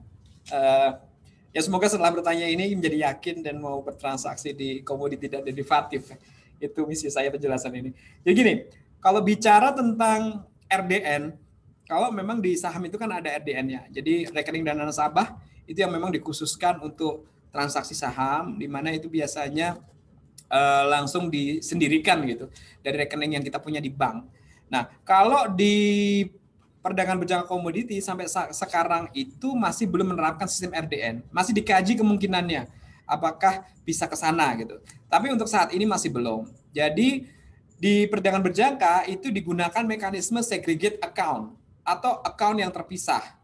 Uh, ya semoga setelah bertanya ini menjadi yakin dan mau bertransaksi di komoditi dan derivatif. Itu misi saya penjelasan ini. Jadi gini, kalau bicara tentang R D N, kalau memang di saham itu kan ada R D N-nya. Jadi rekening dana nasabah itu yang memang dikhususkan untuk transaksi saham, di mana itu biasanya uh, langsung disendirikan gitu dari rekening yang kita punya di bank. Nah, kalau di perdagangan berjangka komoditi sampai sekarang itu masih belum menerapkan sistem R D N, masih dikaji kemungkinannya. Apakah bisa ke sana gitu. Tapi untuk saat ini masih belum. Jadi di perdagangan berjangka itu digunakan mekanisme segregate account atau account yang terpisah.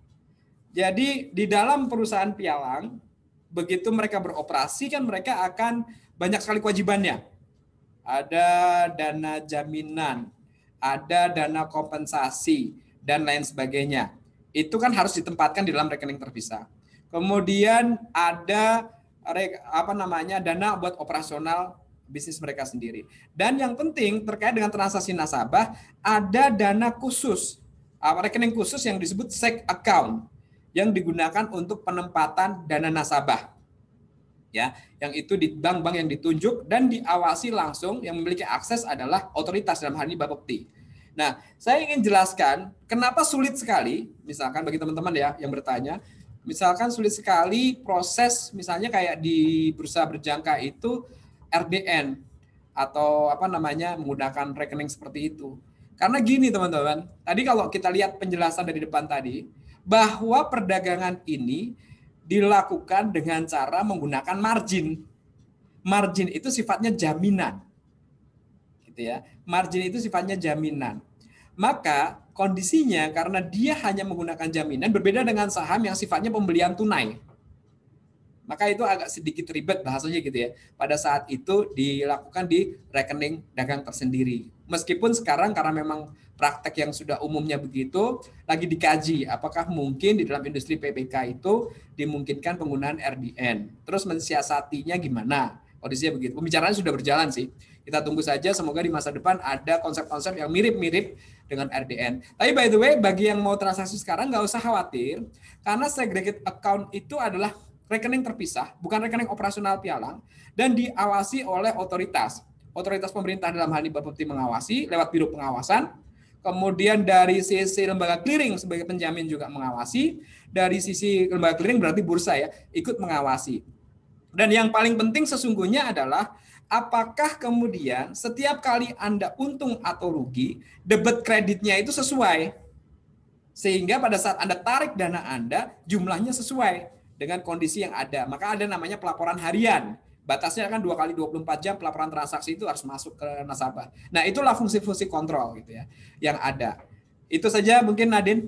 Jadi di dalam perusahaan pialang, begitu mereka beroperasi kan mereka akan banyak sekali kewajibannya. Ada dana jaminan, ada dana kompensasi, dan lain sebagainya. Itu kan harus ditempatkan di dalam rekening terpisah. Kemudian ada apa namanya dana buat operasional bisnis mereka sendiri. Dan yang penting terkait dengan transaksi nasabah, ada dana khusus, rekening khusus yang disebut seg account yang digunakan untuk penempatan dana nasabah. Ya, yang itu di bank-bank yang ditunjuk dan diawasi langsung, yang memiliki akses adalah otoritas, dalam hal ini Bapepti. Nah, saya ingin jelaskan kenapa sulit sekali, misalkan bagi teman-teman ya yang bertanya, misalkan sulit sekali proses misalnya kayak di bursa berjangka itu R D N atau apa namanya menggunakan rekening seperti itu. Karena gini teman-teman, tadi kalau kita lihat penjelasan dari depan tadi, bahwa perdagangan ini dilakukan dengan cara menggunakan margin. Margin itu sifatnya jaminan. Gitu ya. Margin itu sifatnya jaminan. Maka kondisinya karena dia hanya menggunakan jaminan berbeda dengan saham yang sifatnya pembelian tunai. Maka itu agak sedikit ribet bahasanya gitu ya. Pada saat itu dilakukan di rekening dagang tersendiri. Meskipun sekarang karena memang praktek yang sudah umumnya begitu, lagi dikaji apakah mungkin di dalam industri P P K itu dimungkinkan penggunaan R D N. Terus mensiasatinya gimana? Kondisinya begitu. Pembicaraannya sudah berjalan sih. Kita tunggu saja, semoga di masa depan ada konsep-konsep yang mirip-mirip dengan R D N. Tapi by the way, bagi yang mau transaksi sekarang nggak usah khawatir, karena segregate account itu adalah rekening terpisah, bukan rekening operasional pialang, dan diawasi oleh otoritas. Otoritas pemerintah dalam hal ini Bapepti mengawasi lewat biro pengawasan, kemudian dari sisi lembaga clearing sebagai penjamin juga mengawasi, dari sisi lembaga clearing berarti bursa ya, ikut mengawasi. Dan yang paling penting sesungguhnya adalah apakah kemudian setiap kali Anda untung atau rugi, debit kreditnya itu sesuai. Sehingga pada saat Anda tarik dana Anda, jumlahnya sesuai dengan kondisi yang ada. Maka ada namanya pelaporan harian. Batasnya kan dua kali dua puluh empat jam pelaporan transaksi itu harus masuk ke nasabah. Nah, itulah fungsi-fungsi kontrol gitu ya yang ada. Itu saja mungkin Nadine.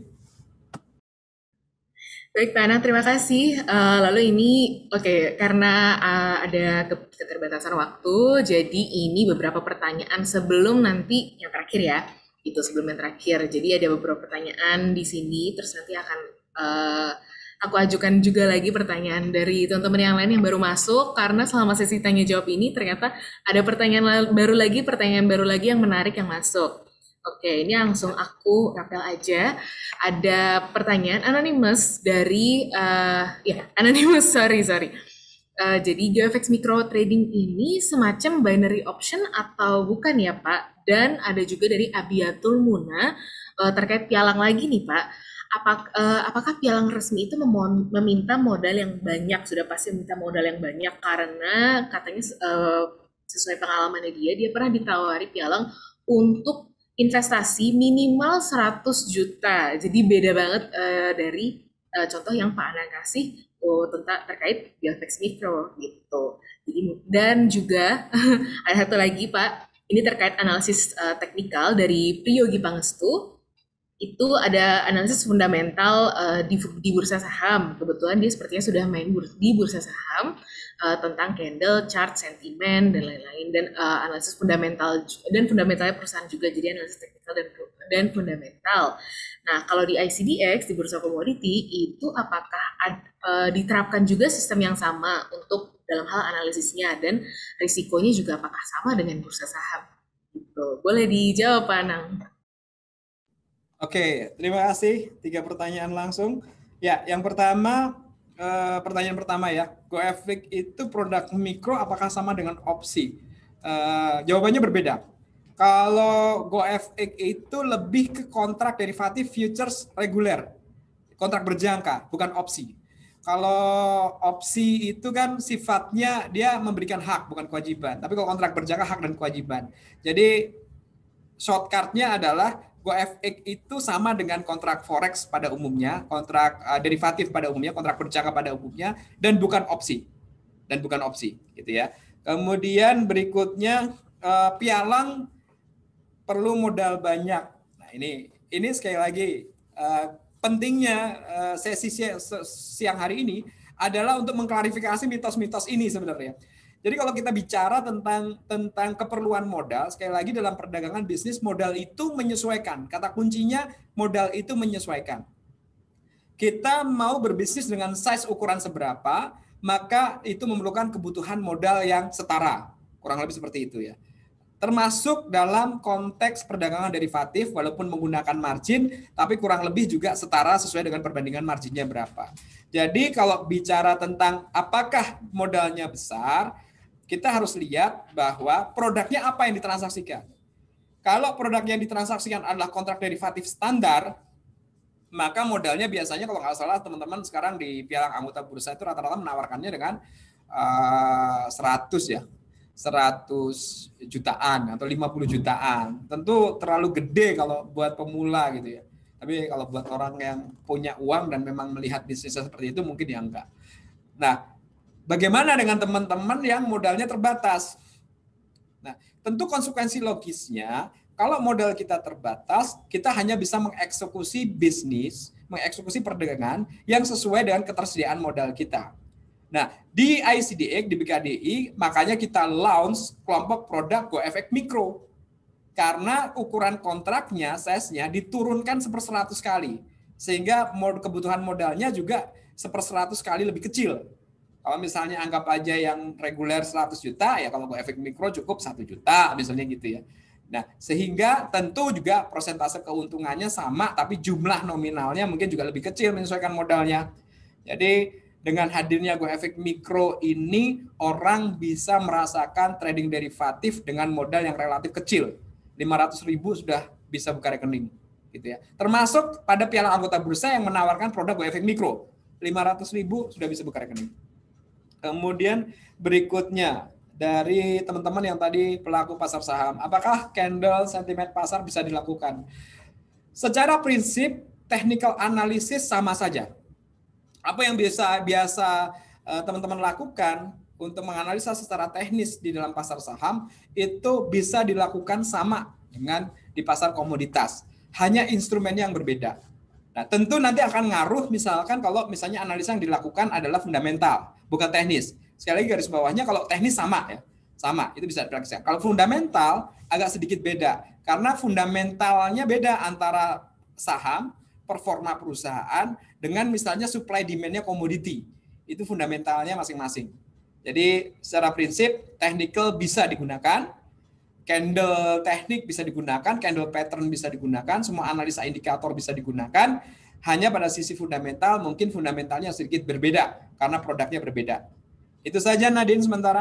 Baik, Pak Anang, terima kasih. Uh, lalu ini, oke, okay, karena uh, ada keterbatasan waktu, jadi ini beberapa pertanyaan sebelum nanti yang terakhir ya, itu sebelum yang terakhir. Jadi ada beberapa pertanyaan di sini, terus nanti akan uh, aku ajukan juga lagi pertanyaan dari teman-teman yang lain yang baru masuk, karena selama sesi tanya jawab ini ternyata ada pertanyaan baru lagi, pertanyaan baru lagi yang menarik yang masuk. Oke, ini langsung aku rapel aja. Ada pertanyaan anonymous dari, uh, ya anonymous, sorry, sorry. Uh, jadi GeoFX Micro Trading ini semacam binary option atau bukan ya Pak? Dan ada juga dari Abiatul Muna uh, terkait pialang lagi nih Pak. Apakah, uh, apakah pialang resmi itu meminta modal yang banyak? Sudah pasti meminta modal yang banyak karena katanya uh, sesuai pengalamannya dia, dia pernah ditawari pialang untuk investasi minimal seratus juta. Jadi beda banget uh, dari uh, contoh yang Pak Anang kasih oh, tentang terkait GeoFX Micro gitu. Jadi, dan juga ada satu lagi Pak, ini terkait analisis uh, teknikal dari Priyogi Pangestu. Itu ada analisis fundamental uh, di, di bursa saham. Kebetulan dia sepertinya sudah main burs, di bursa saham uh, tentang candle, chart, sentimen dan lain-lain, dan uh, analisis fundamental dan fundamentalnya perusahaan juga. Jadi analisis teknikal dan dan fundamental. Nah, kalau di I C D X di bursa komoditi itu apakah ad, uh, diterapkan juga sistem yang sama untuk dalam hal analisisnya, dan risikonya juga apakah sama dengan bursa saham? Gitu. Boleh dijawab Pak Anang. Oke, terima kasih. Tiga pertanyaan langsung. Ya, yang pertama, eh, pertanyaan pertama ya, GoFX itu produk mikro apakah sama dengan opsi? Eh, jawabannya berbeda. Kalau GoFX itu lebih ke kontrak derivatif futures reguler, kontrak berjangka, bukan opsi. Kalau opsi itu kan sifatnya dia memberikan hak, bukan kewajiban. Tapi kalau kontrak berjangka hak dan kewajiban. Jadi shortcut-nya adalah GoFX itu sama dengan kontrak forex pada umumnya, kontrak uh, derivatif pada umumnya, kontrak berjangka pada umumnya, dan bukan opsi, dan bukan opsi, gitu ya. Kemudian berikutnya uh, pialang perlu modal banyak. Nah ini, ini sekali lagi uh, pentingnya uh, sesi siang hari ini adalah untuk mengklarifikasi mitos-mitos ini sebenarnya. Jadi kalau kita bicara tentang tentang keperluan modal, sekali lagi dalam perdagangan bisnis modal itu menyesuaikan. Kata kuncinya modal itu menyesuaikan. Kita mau berbisnis dengan size ukuran seberapa, maka itu memerlukan kebutuhan modal yang setara. Kurang lebih seperti itu ya. Termasuk dalam konteks perdagangan derivatif, walaupun menggunakan margin, tapi kurang lebih juga setara sesuai dengan perbandingan marginnya berapa. Jadi kalau bicara tentang apakah modalnya besar, kita harus lihat bahwa produknya apa yang ditransaksikan. Kalau produk yang ditransaksikan adalah kontrak derivatif standar, maka modalnya biasanya kalau nggak salah teman-teman sekarang di pialang anggota bursa itu rata-rata menawarkannya dengan uh, seratus ya, seratus jutaan atau lima puluh jutaan. Tentu terlalu gede kalau buat pemula gitu ya. Tapi kalau buat orang yang punya uang dan memang melihat bisnisnya seperti itu mungkin ya enggak. Nah, bagaimana dengan teman-teman yang modalnya terbatas? Nah, tentu konsekuensi logisnya, kalau modal kita terbatas, kita hanya bisa mengeksekusi bisnis, mengeksekusi perdagangan yang sesuai dengan ketersediaan modal kita. Nah, di I C D X, di B K D I, makanya kita launch kelompok produk GoFX Micro. Karena ukuran kontraknya, size-nya diturunkan seperseratus kali. Sehingga kebutuhan modalnya juga seperseratus kali lebih kecil. Kalau misalnya anggap aja yang reguler seratus juta, ya kalau GoFX Micro cukup satu juta, misalnya gitu ya. Nah, sehingga tentu juga persentase keuntungannya sama, tapi jumlah nominalnya mungkin juga lebih kecil menyesuaikan modalnya. Jadi, dengan hadirnya GoFX Micro ini, orang bisa merasakan trading derivatif dengan modal yang relatif kecil. lima ratus ribu sudah bisa buka rekening. Gitu ya. Termasuk pada pialang anggota bursa yang menawarkan produk GoFX Micro. lima ratus ribu sudah bisa buka rekening. Kemudian berikutnya dari teman-teman yang tadi pelaku pasar saham, apakah candle sentimen pasar bisa dilakukan? Secara prinsip technical analysis sama saja. Apa yang biasa biasa teman-teman lakukan untuk menganalisa secara teknis di dalam pasar saham itu bisa dilakukan sama dengan di pasar komoditas, hanya instrumennya yang berbeda. Nah, tentu nanti akan ngaruh misalkan kalau misalnya analisa yang dilakukan adalah fundamental, bukan teknis. Sekali lagi garis bawahnya kalau teknis sama ya. Sama, itu bisa diperhatikan. Kalau fundamental agak sedikit beda karena fundamentalnya beda antara saham performa perusahaan dengan misalnya supply demand-nya komoditi. Itu fundamentalnya masing-masing. Jadi secara prinsip technical bisa digunakan, candle teknik bisa digunakan, candle pattern bisa digunakan, semua analisa indikator bisa digunakan. Hanya pada sisi fundamental mungkin fundamentalnya sedikit berbeda karena produknya berbeda. Itu saja Nadine sementara.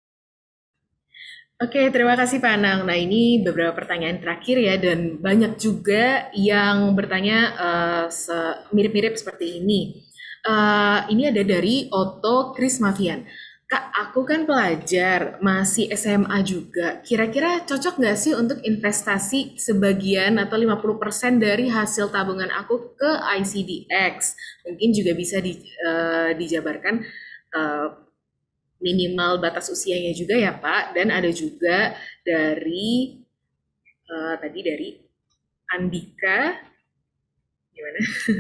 Oke, terima kasih Pak Anang. Nah, ini beberapa pertanyaan terakhir ya, dan banyak juga yang bertanya uh, se- mirip-mirip seperti ini. Uh, ini ada dari Otto Krismavian. Kak, aku kan pelajar, masih S M A juga. Kira-kira cocok nggak sih untuk investasi sebagian atau lima puluh persen dari hasil tabungan aku ke I C D X? Mungkin juga bisa di, uh, dijabarkan uh, minimal batas usianya juga ya Pak, dan ada juga dari uh, tadi dari Andika, gimana?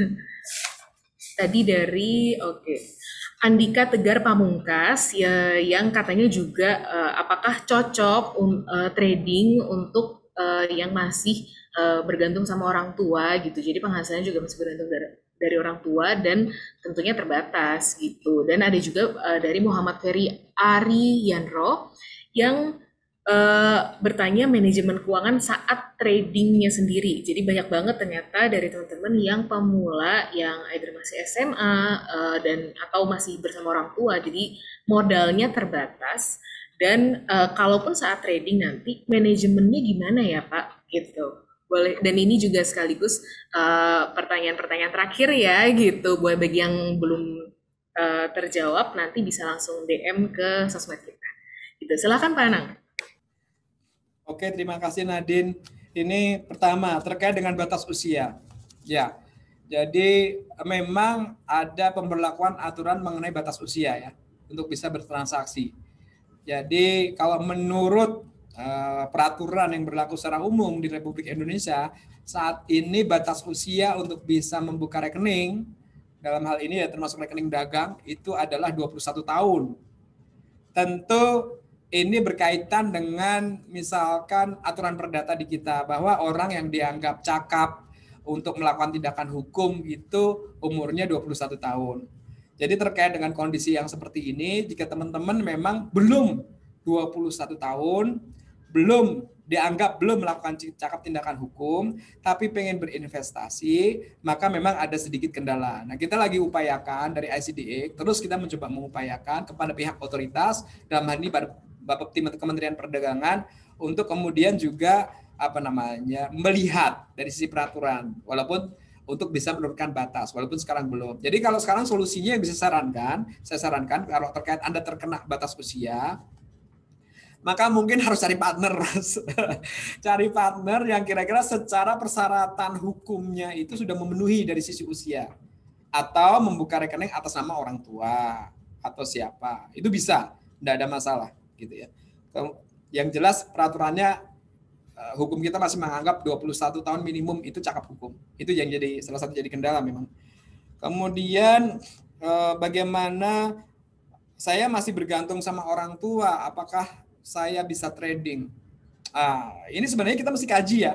Tadi dari oke okay. Andika Tegar Pamungkas ya, yang katanya juga uh, apakah cocok um, uh, trading untuk uh, yang masih uh, bergantung sama orang tua gitu, jadi penghasilannya juga masih bergantung dari dari orang tua dan tentunya terbatas gitu. Dan ada juga uh, dari Muhammad Ferry Ariyanro yang uh, bertanya manajemen keuangan saat tradingnya sendiri. Jadi banyak banget ternyata dari teman-teman yang pemula yang either masih S M A uh, dan atau masih bersama orang tua. Jadi modalnya terbatas dan uh, kalaupun saat trading nanti manajemennya gimana ya Pak gitu. Boleh, dan ini juga sekaligus uh, pertanyaan-pertanyaan terakhir ya gitu, buat bagi yang belum uh, terjawab nanti bisa langsung D M ke sosmed kita. Gitu. Silakan Pak Anang. Oke, terima kasih Nadine. Ini pertama terkait dengan batas usia. Ya, jadi memang ada pemberlakuan aturan mengenai batas usia ya untuk bisa bertransaksi. Jadi kalau menurut Uh, peraturan yang berlaku secara umum di Republik Indonesia saat ini batas usia untuk bisa membuka rekening dalam hal ini ya termasuk rekening dagang itu adalah dua puluh satu tahun. Tentu ini berkaitan dengan misalkan aturan perdata di kita bahwa orang yang dianggap cakap untuk melakukan tindakan hukum itu umurnya dua puluh satu tahun. Jadi terkait dengan kondisi yang seperti ini, jika teman-teman memang belum dua puluh satu tahun, belum dianggap belum melakukan cakap tindakan hukum, tapi pengen berinvestasi, maka memang ada sedikit kendala. Nah, kita lagi upayakan dari I C D X, terus kita mencoba mengupayakan kepada pihak otoritas, dalam hal ini Bapak Tim Kementerian Perdagangan, untuk kemudian juga apa namanya melihat dari sisi peraturan, walaupun untuk bisa menurunkan batas, walaupun sekarang belum. Jadi kalau sekarang solusinya yang bisa sarankan, saya sarankan kalau terkait Anda terkena batas usia, maka mungkin harus cari partner, cari partner yang kira-kira secara persyaratan hukumnya itu sudah memenuhi dari sisi usia, atau membuka rekening atas nama orang tua atau siapa, itu bisa, tidak ada masalah, gitu ya. Yang jelas peraturannya hukum kita masih menganggap dua puluh satu tahun minimum itu cakap hukum, itu yang jadi salah satu jadi kendala memang. Kemudian bagaimana saya masih bergantung sama orang tua, apakah saya bisa trading? Ah, ini sebenarnya kita mesti kaji ya.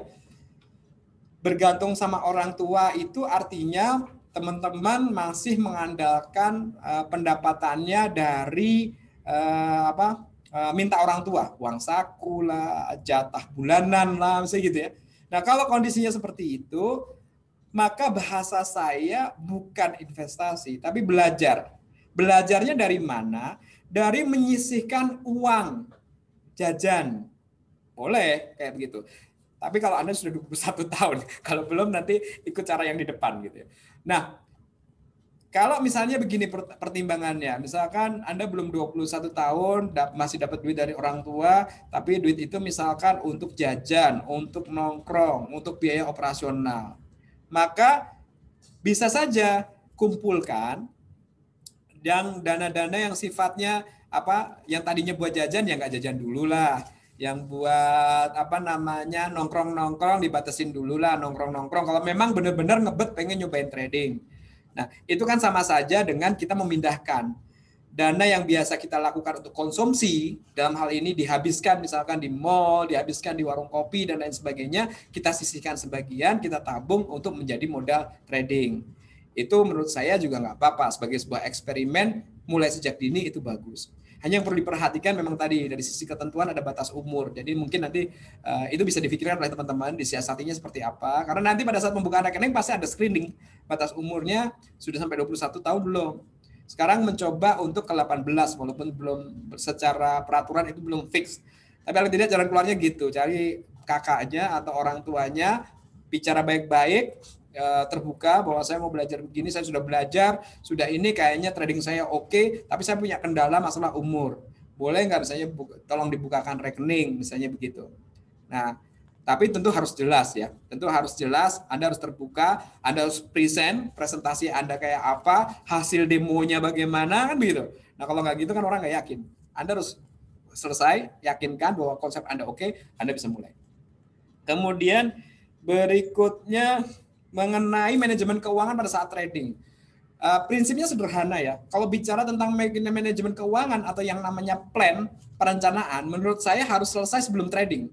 Bergantung sama orang tua itu artinya teman-teman masih mengandalkan uh, pendapatannya dari uh, apa? Uh, minta orang tua, uang saku lah, jatah bulanan lah, misalnya gitu ya. Nah, kalau kondisinya seperti itu, maka bahasa saya bukan investasi, tapi belajar. Belajarnya dari mana? Dari menyisihkan uang jajan, boleh kayak begitu. Tapi kalau Anda sudah dua puluh satu tahun, kalau belum nanti ikut cara yang di depan gitu ya. Nah, kalau misalnya begini pertimbangannya, misalkan Anda belum dua puluh satu tahun, masih dapat duit dari orang tua, tapi duit itu misalkan untuk jajan, untuk nongkrong, untuk biaya operasional, maka bisa saja kumpulkan yang dana-dana yang sifatnya apa yang tadinya buat jajan ya nggak jajan dulu lah, yang buat apa namanya nongkrong-nongkrong dibatasin dulu lah, nongkrong-nongkrong kalau memang benar-benar ngebet pengen nyobain trading. Nah, itu kan sama saja dengan kita memindahkan dana yang biasa kita lakukan untuk konsumsi, dalam hal ini dihabiskan misalkan di mall, dihabiskan di warung kopi, dan lain sebagainya, kita sisihkan sebagian, kita tabung untuk menjadi modal trading. Itu menurut saya juga nggak apa-apa, sebagai sebuah eksperimen, mulai sejak dini itu bagus. Hanya yang perlu diperhatikan memang tadi, dari sisi ketentuan ada batas umur, jadi mungkin nanti uh, itu bisa difikirkan oleh teman-teman, disiasatinya seperti apa, karena nanti pada saat pembukaan rekening pasti ada screening, batas umurnya sudah sampai dua puluh satu tahun belum. Sekarang mencoba untuk ke delapan belas, walaupun belum secara peraturan itu belum fix. Tapi kalau tidak jalan keluarnya gitu, cari kakaknya atau orang tuanya, bicara baik-baik, terbuka bahwa saya mau belajar begini, saya sudah belajar, sudah ini kayaknya trading saya oke, tapi saya punya kendala masalah umur. Boleh nggak misalnya tolong dibukakan rekening, misalnya begitu. Nah, tapi tentu harus jelas ya, tentu harus jelas, Anda harus terbuka, Anda harus present, presentasi Anda kayak apa, hasil demonya bagaimana, kan begitu. Nah kalau nggak gitu kan orang nggak yakin. Anda harus selesai, yakinkan bahwa konsep Anda oke, Anda bisa mulai. Kemudian berikutnya mengenai manajemen keuangan pada saat trading. Uh, prinsipnya sederhana ya, kalau bicara tentang manajemen keuangan atau yang namanya plan, perencanaan, menurut saya harus selesai sebelum trading.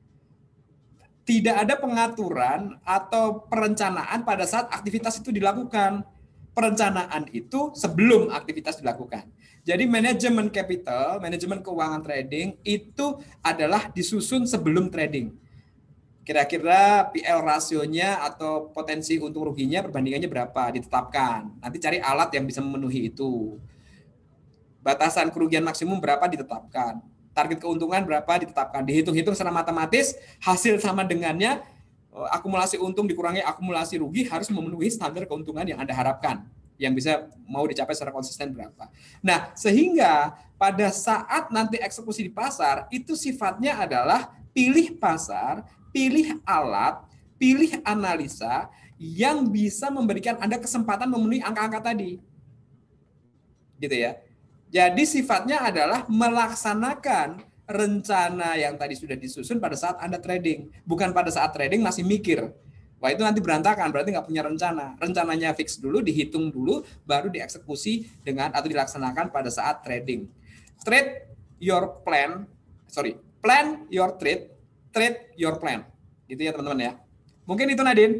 Tidak ada pengaturan atau perencanaan pada saat aktivitas itu dilakukan. Perencanaan itu sebelum aktivitas dilakukan. Jadi manajemen capital, manajemen keuangan trading itu adalah disusun sebelum trading. Kira-kira P L rasionya atau potensi untung ruginya perbandingannya berapa ditetapkan. Nanti cari alat yang bisa memenuhi itu. Batasan kerugian maksimum berapa ditetapkan. Target keuntungan berapa ditetapkan, dihitung-hitung secara matematis, hasil sama dengannya, akumulasi untung dikurangi akumulasi rugi harus memenuhi standar keuntungan yang Anda harapkan, yang bisa mau dicapai secara konsisten berapa. Nah, sehingga pada saat nanti eksekusi di pasar, itu sifatnya adalah pilih pasar, pilih alat, pilih analisa yang bisa memberikan Anda kesempatan memenuhi angka-angka tadi. Gitu ya. Jadi sifatnya adalah melaksanakan rencana yang tadi sudah disusun pada saat Anda trading. Bukan pada saat trading masih mikir. Wah itu nanti berantakan, berarti nggak punya rencana. Rencananya fix dulu, dihitung dulu, baru dieksekusi dengan atau dilaksanakan pada saat trading. Trade your plan, sorry, plan your trade, trade your plan. Gitu ya teman-teman ya. Mungkin itu Nadine.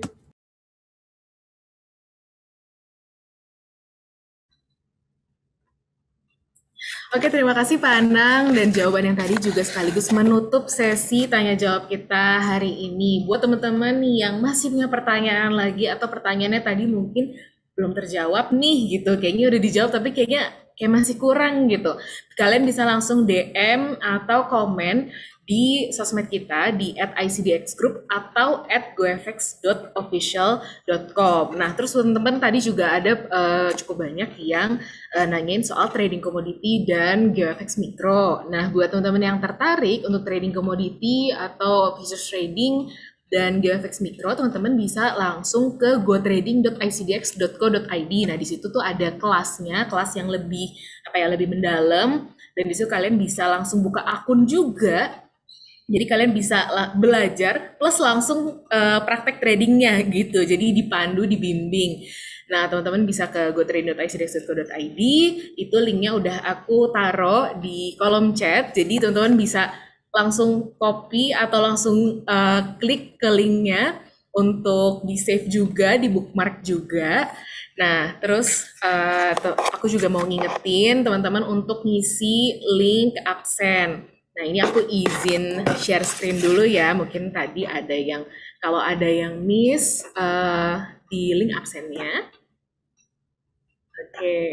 Oke, terima kasih Pak Anang, dan jawaban yang tadi juga sekaligus menutup sesi tanya jawab kita hari ini. Buat teman-teman nih yang masih punya pertanyaan lagi atau pertanyaannya tadi mungkin belum terjawab nih gitu, kayaknya udah dijawab tapi kayaknya kayak masih kurang gitu. Kalian bisa langsung D M atau komen di sosmed kita di at i c d x group atau at goefx dot official dot com. Nah, terus teman-teman tadi juga ada uh, cukup banyak yang uh, nanyain soal trading komoditi dan GeoFX Mikro. Nah, buat teman-teman yang tertarik untuk trading komoditi atau futures trading dan GeoFX Mikro, teman-teman bisa langsung ke go trading dot i c d x dot co dot i d. Nah, di situ tuh ada kelasnya, kelas yang lebih apa ya, lebih mendalam, dan di situ kalian bisa langsung buka akun juga. Jadi kalian bisa belajar plus langsung uh, praktek tradingnya gitu. Jadi dipandu, dibimbing. Nah, teman-teman bisa ke go trading dot i c d x dot co dot i d. Itu linknya udah aku taruh di kolom chat. Jadi teman-teman bisa langsung copy atau langsung uh, klik ke linknya untuk di save juga, di bookmark juga. Nah, terus uh, aku juga mau ngingetin teman-teman untuk ngisi link absen. Nah, ini aku izin share screen dulu ya. Mungkin tadi ada yang, kalau ada yang miss uh, di link absennya. Oke. Okay.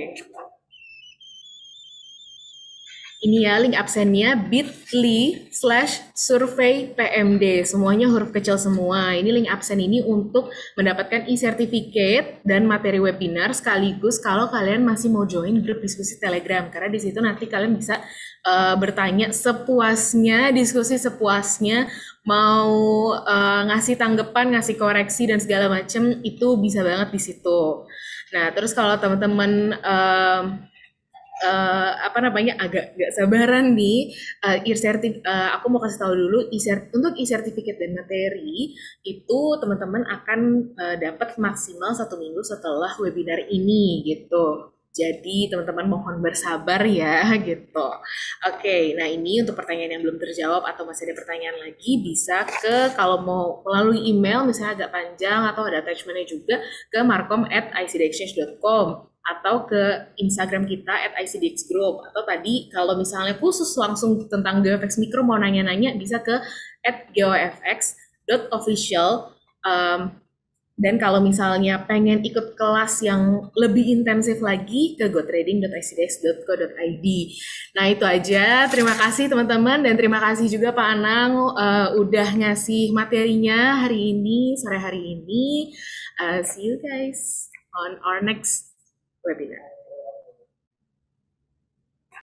Ini ya link absennya bit.ly slash survey pmd. Semuanya huruf kecil semua. Ini link absen ini untuk mendapatkan e-certificate dan materi webinar sekaligus kalau kalian masih mau join grup diskusi Telegram. Karena di situ nanti kalian bisa uh, bertanya sepuasnya, diskusi sepuasnya, mau uh, ngasih tanggapan, ngasih koreksi dan segala macam itu bisa banget di situ. Nah, terus kalau teman-teman uh, Uh, apa namanya agak gak sabaran nih, uh, e-certif, uh, aku mau kasih tahu dulu e-cert, untuk e-certificate dan materi itu teman-teman akan uh, dapat maksimal satu minggu setelah webinar ini gitu. Jadi teman-teman mohon bersabar ya gitu. Oke, nah ini untuk pertanyaan yang belum terjawab atau masih ada pertanyaan lagi bisa ke kalau mau melalui email misalnya agak panjang atau ada attachmentnya juga ke markom at i c d exchange dot com atau ke Instagram kita at i c d x group atau tadi kalau misalnya khusus langsung tentang GeoFX Mikro mau nanya-nanya bisa ke at geofx dot official. Um, Dan kalau misalnya pengen ikut kelas yang lebih intensif lagi ke go trading dot i c d x dot co dot i d. Nah itu aja, terima kasih teman-teman dan terima kasih juga Pak Anang uh, udah ngasih materinya hari ini, sore hari ini. Uh, see you guys on our next webinar.